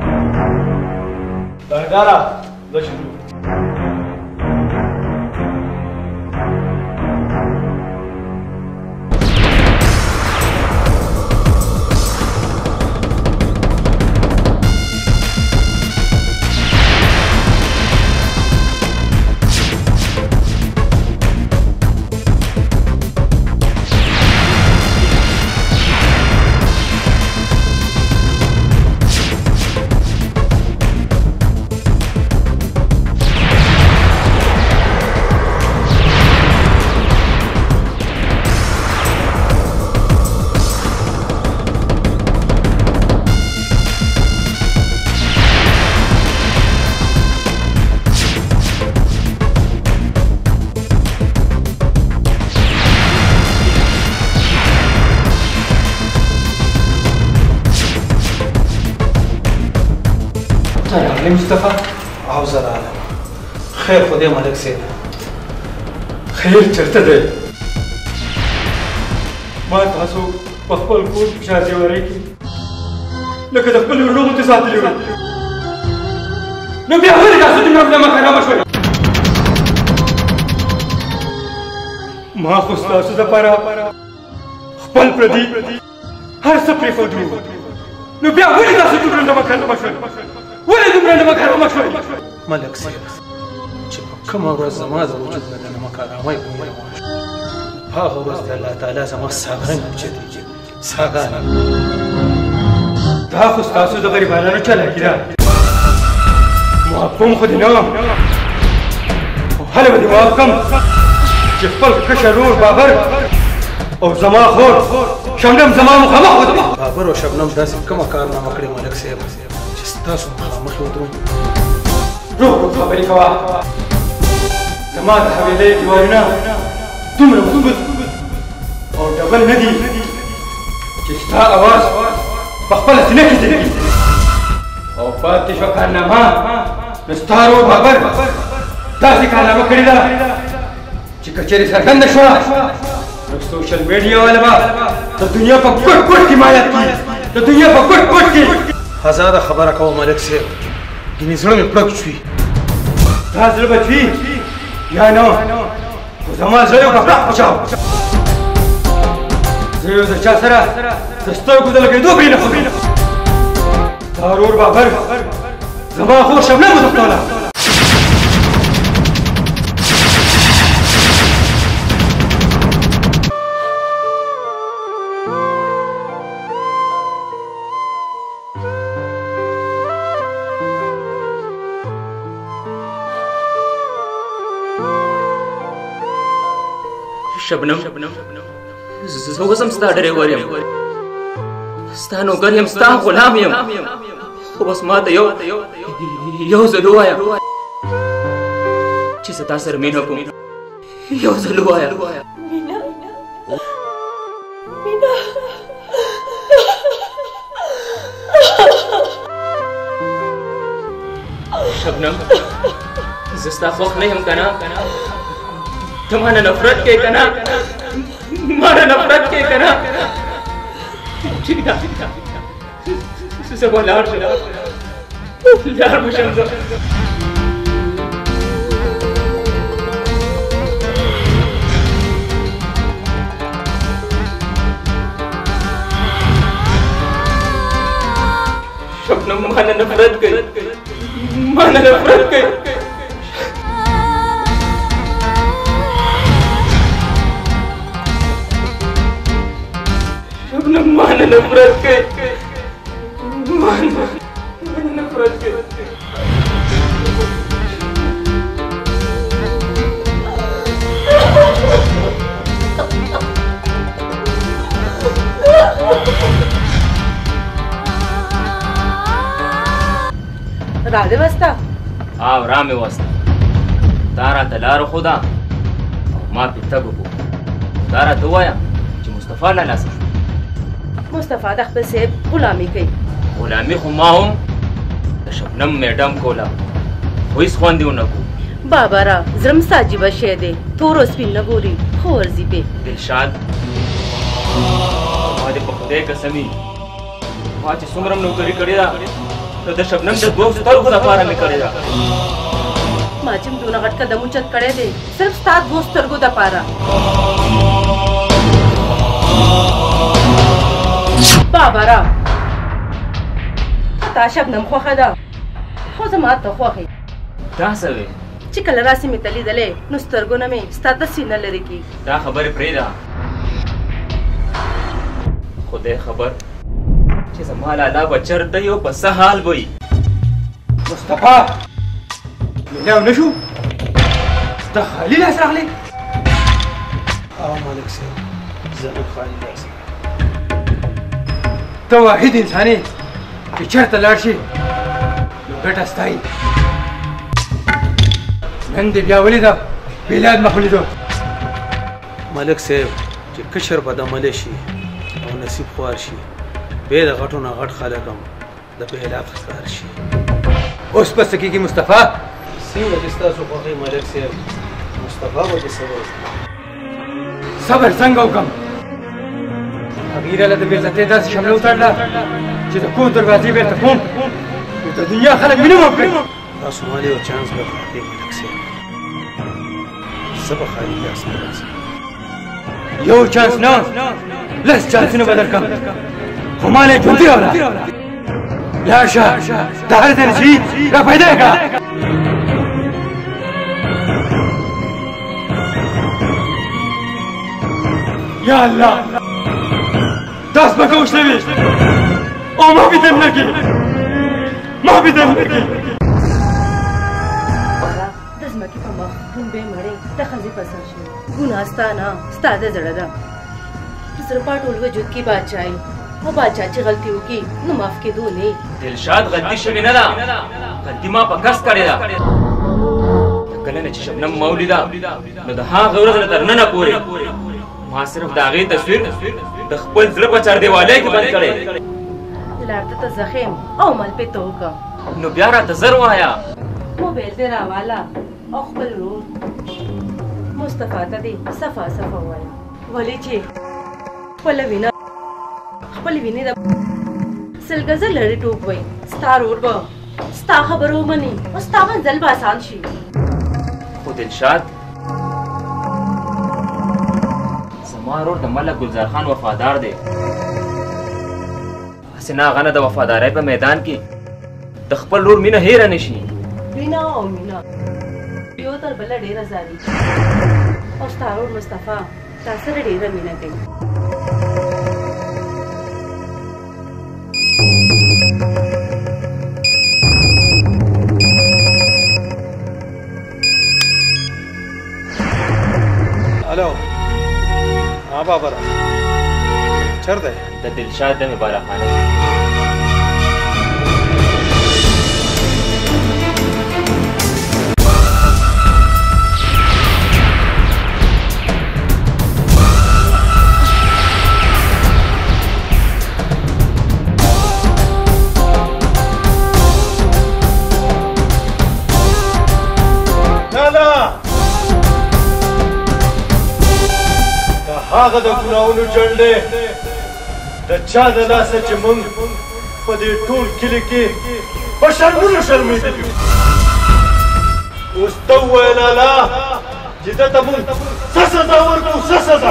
دارا ځه چې ځو. مصطفی او زه راغلم. خیر خو دې ملک صاحب. خیر چېرته دی؟ ما تاسو په خپل کور کې شاهزیورۍ کې لکه د خپلو وروڼو غوندې ساتلي وو، نو بیا ولې تاسو دومره بلمه خرابه شوئ؟ ما خو ستاسو دپاره خپل پردي هر څه پرېښودي وو، نو بیا ولې تاسو دومره بلمه خرابه شوئ؟ ولې دومره نمک حرامه شوئ؟ ملک صاحب چې په کومه ورځ زما د وجود نه د نمک حرامۍ بوی روان شو، په هغه ورځ د الله تعالی زما ساګرنګ اوچتېږي. ساګانې دا خو ستاسو د غریبانو چالاکي ده. معاف خو دې نه وم، خو هله به دې معاف کړم چې خپل کشر ورور بابر او زما خور شبنم زما مخامخ ودرېږي. بابر او شبنم داسې کومه کارنامه کړې ملک صاحب تاسو مخامخ ودرېږئ. روح روح خبرې کوه. زما د حویلۍ دیوالونه دومره مضبوط او ډبل نه دي چې ستا اواز په خپله سینه کې ځلېږي. او پاتې شوه کارنامه، نو ستا ورور بابر داسې کارنامه کړې ده چې که چېرې څرګنده شوه نو سوشل میډیا والا به د دنیا په ګوټ ګوټ کې مایات کړي، د دنیا په ګوټ ګوټ کې. آزاده خبره کوه ملک صاحب، ګینې زړه مې پړک شوي. دا زړه به چوي یا نه، خو زما زړه یو کپړک پچاو. زه یو د چا سره د سترګو د لګېدو پرې نه خورم. ستا ورور بابر زما خور شبنم وتښتوله. شبنم زه اوس هم ستا ډریور یم ستا نوکر یم ستا غلام یم خو بس ما ته یو ځل ووایه چې زه تا سره مینه کوم یو ځل ووایه شبنم زه ستا خوښ نه یم که نه ته مانه نفرت کوې که نه مانه نفرت کوې که نه ټیک ده زه به لاړ شم لاړ به شم زه شبنم مانه نفرت کوي مانه نفرت کوي شبنم مانه نفرت کوي مانه نفرت کوي راځه وستا او را مې وسته تا راته لاره ښوده او ما پرې تګ وکړو دا راته ووایه چې مصطفی له لاسه شو مصطفی د خپل صاحب غلامي کوي غلامي خو ما هم د شبنم میډم کوله خو هېڅ خوند یې ونه کړو بابا را زړه م ستا عجیبه شی دی تور او سپین نه ګوري خو ورځي پې دلشاد ما دې په خدای قسمي ما چې څومره م نوکري کړې ده نو د شبنم د دوو سترګو دپاره مې کړې ده ما چې م دونه غټ قدم اوچت کړی دی صرف ستا دوو سترګو دپاره بابا را تا شبنم خوښه ده خو زما ته خوښې دا څه وې چې کله راسې مې ته لیدلې نو سترګو نه مې ستا تصویر نه لرې کېږي دا خبرې پرېږده خدای خبر چې زما لالا به چېرته یو په څه حال به وي مصطفی میلاو نه شو ستا خالي لاس راغلی او مالک صاحب زه هم خالي لاس ته واحد انسان یې چې چېرته لاړ شي نو ګټه ستا یي نن دې بیا ولیده بېلاد مخ ولیدو ملک صاحب چې کشر بدعمله شي او نصیب خوار شي بیا د غټو نه غټ خلک هم د بېلاد ښکار شي اوس به څه کېږي مصطفی څنګه چې ستاسو خوښۍ ملک صاحب مصطفی به دې صبر صبر څنګه وکړم هغې راله د بېعزتۍ داسې شمله وتړله چې د کور دروازې بېرته کوم نو د دنیا خلک مې نه وکړي تاسو ما یو چانس به راکړئ ملک صاحب زه به خالي لاس نه راځم یو چانس نه لس چانسونه به درکړم خو ما له ژوندي راوړه لاړ شه د هر ځای نه چې را پیدا یې کړه یا الله دست به کوش نوی او ما بیدن نکی ما بیدن نکی د ځمکې په مخ ټومبې مړې د ښځې په سر شوې ګناه ستا نه ستا د زړه ده زړه په ټول وجود کې بادشاهي او بادشاه چې غلطي وکړي نو معاف کېدو نه دلشاد غلطي شوې نه ده غلطي ما په کس کړې ده کله نه چې شبنم ما ولیده نو د هغې ورځ نه تر ننه پورې ما صرف د هغې تصویر د خپل زړه په چاردیوالۍ کې بند کړی لار ته ته زخم او مل پې ته وکړه نو بیا راته زر وایه موبایل دې راواله او خپل ورور مصطفی ته دې صفا صفا ووایه ولې چې خپله وینه خپل وینې د سل ګزه لرې ټوپ وی ستا ورور به ستا خبره ومني او ستا منزل به اسان شي خو دلشاد زما ورور د ملک ګلزار خان وفادار دی هسې نه هغه نه د وفادارۍ په میدان کې د خپل ورور مینه هیره نه شي وینه او مینه یو تر بله ډېره زیاتې او ستا ورور مصطفی تا سره ډېره مینه کوي الو हाँ बाबर चरते د دلشاد د مبارک خانه هغه د ګناونو جنډې د چا د لاسه چې مونږ په دې ټول کلي کې په شرمونو شرمېدلي یو اوس ته ووایه لالا چې ده ته مونږ څه سزا ورکړو څه سزا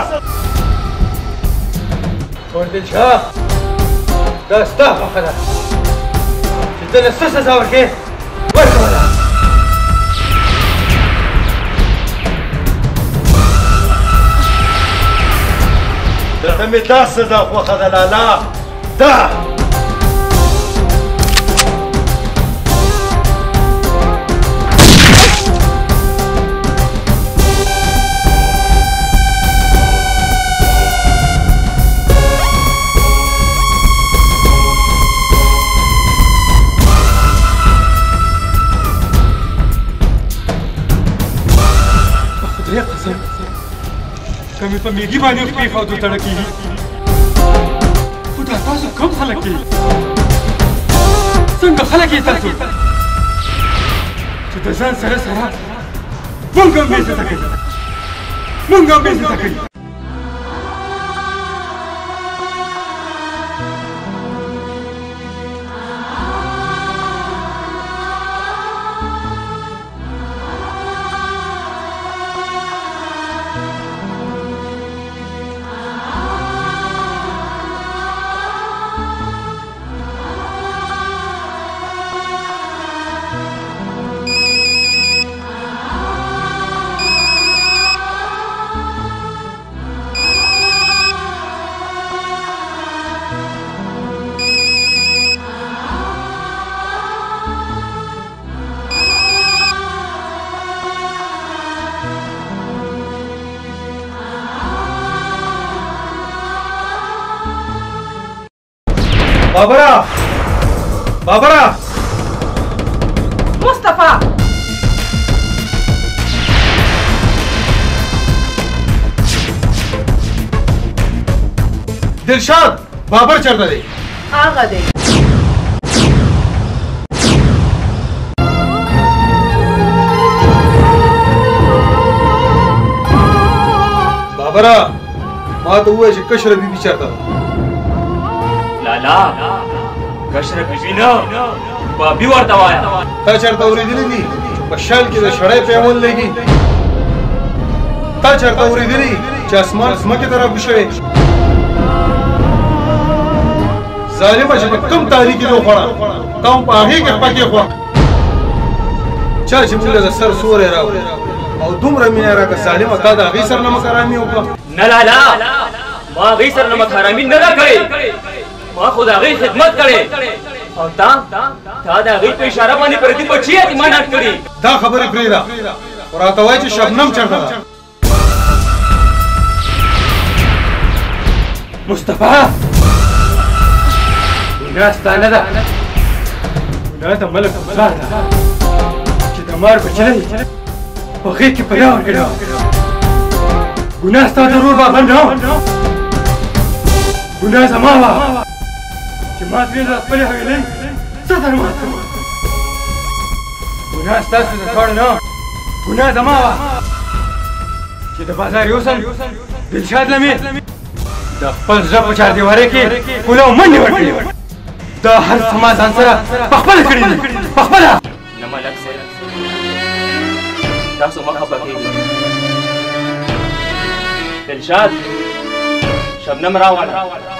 وردل شاه دا ستا خوښه ده چې ته له څه سزا ورکړې ورکوله ته مې دا سزا خوښه ده لالا دا خدای قسم کمی په میږي باندې خپې خاودو تړه کېږي خو دا تاسو کوم خلک دي څنګه خلک یې تاسو چې د ځان سره سره مونږ هم بېعزته کوي مونږ هم بېعزته کوي بابرا بابرا مصطفی دلشاد بابر چرته دی هغه دی بابرا ما ته ووایه چې کشره بیبي چرته ده لالا کشره بیبي نه بابي ورته وایه تا چرته اورېدلی دي په شال کې د شړۍ پیمول لګي تا چرته اورېدلی چې اسمان ځمکې ته راکوز شوی ظالمه چې په کوم تاریخ کې دې وخوړه تا هم په هغې کې خپه کېښوه چا چې موږ د سر سوری راوړ او دومره مینه راکړه ظالمه تا د هغې سره نمک حرامي وکړه نه لالا ما هغې سره نمک حرامي نه ده کړې ما خو د هغې خدمت کړې او تا د هغې په اشاره باندې پردي بچي یتیمانان کړي دا خبرې پرېږده خو راته وایه چې شبنم چېرته ده مصطفی ګناه ستا نه ده ګناه د ملک ګلزار ده چې د مار بچی په غېږ کې پناه ورکړې وه ګناه ستا د ورور بابر نه وه ګناه زما وه چې ما ترې د خپلې حویلۍ صدر مات کړم ګناه ستاسو د دواړو نه ګناه زما وه چې د بازار یوسم دلشاد لمې د خپل زړه په چاردیوارۍ کې پوله او منډې ورکړې وه دا هر څه ما ځان سره پخپله کړي دي پخپله نه ملک صاحب تاسو مه خفه کېږئ دلشاد شبنم راوړه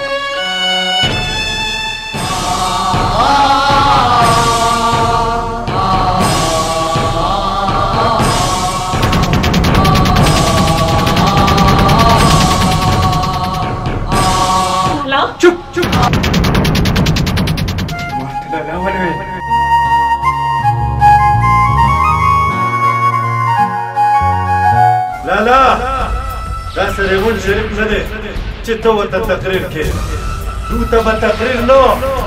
چپ چپ لالا ولوي لالا دا سلیمون شریف نه دی چې ته ورته تقریر کې دو ته به تقریر نه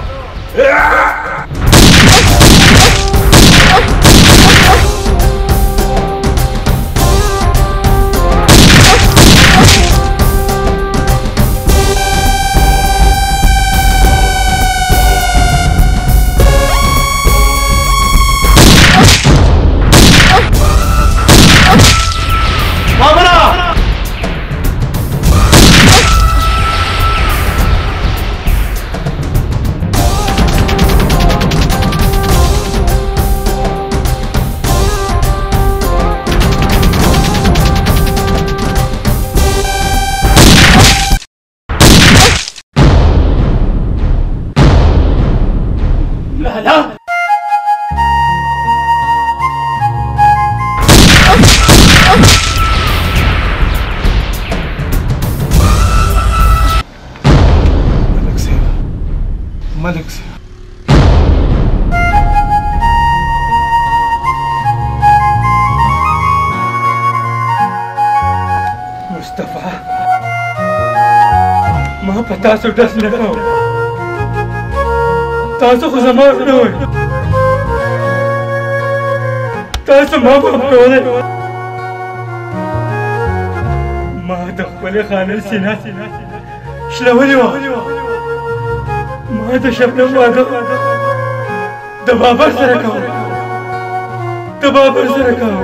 ملک صاحب مصطفی ما په تاسو ډز نه کوم تاسو خو زما نه وئ تاسو ما په کولای ما د خپلې خانې سینه شلولې وه ما د شبنم واده د بابر سره کوم د بابر سره کوم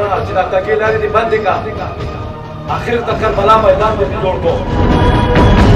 आखिर तक करबला मैदान में जोड़ दो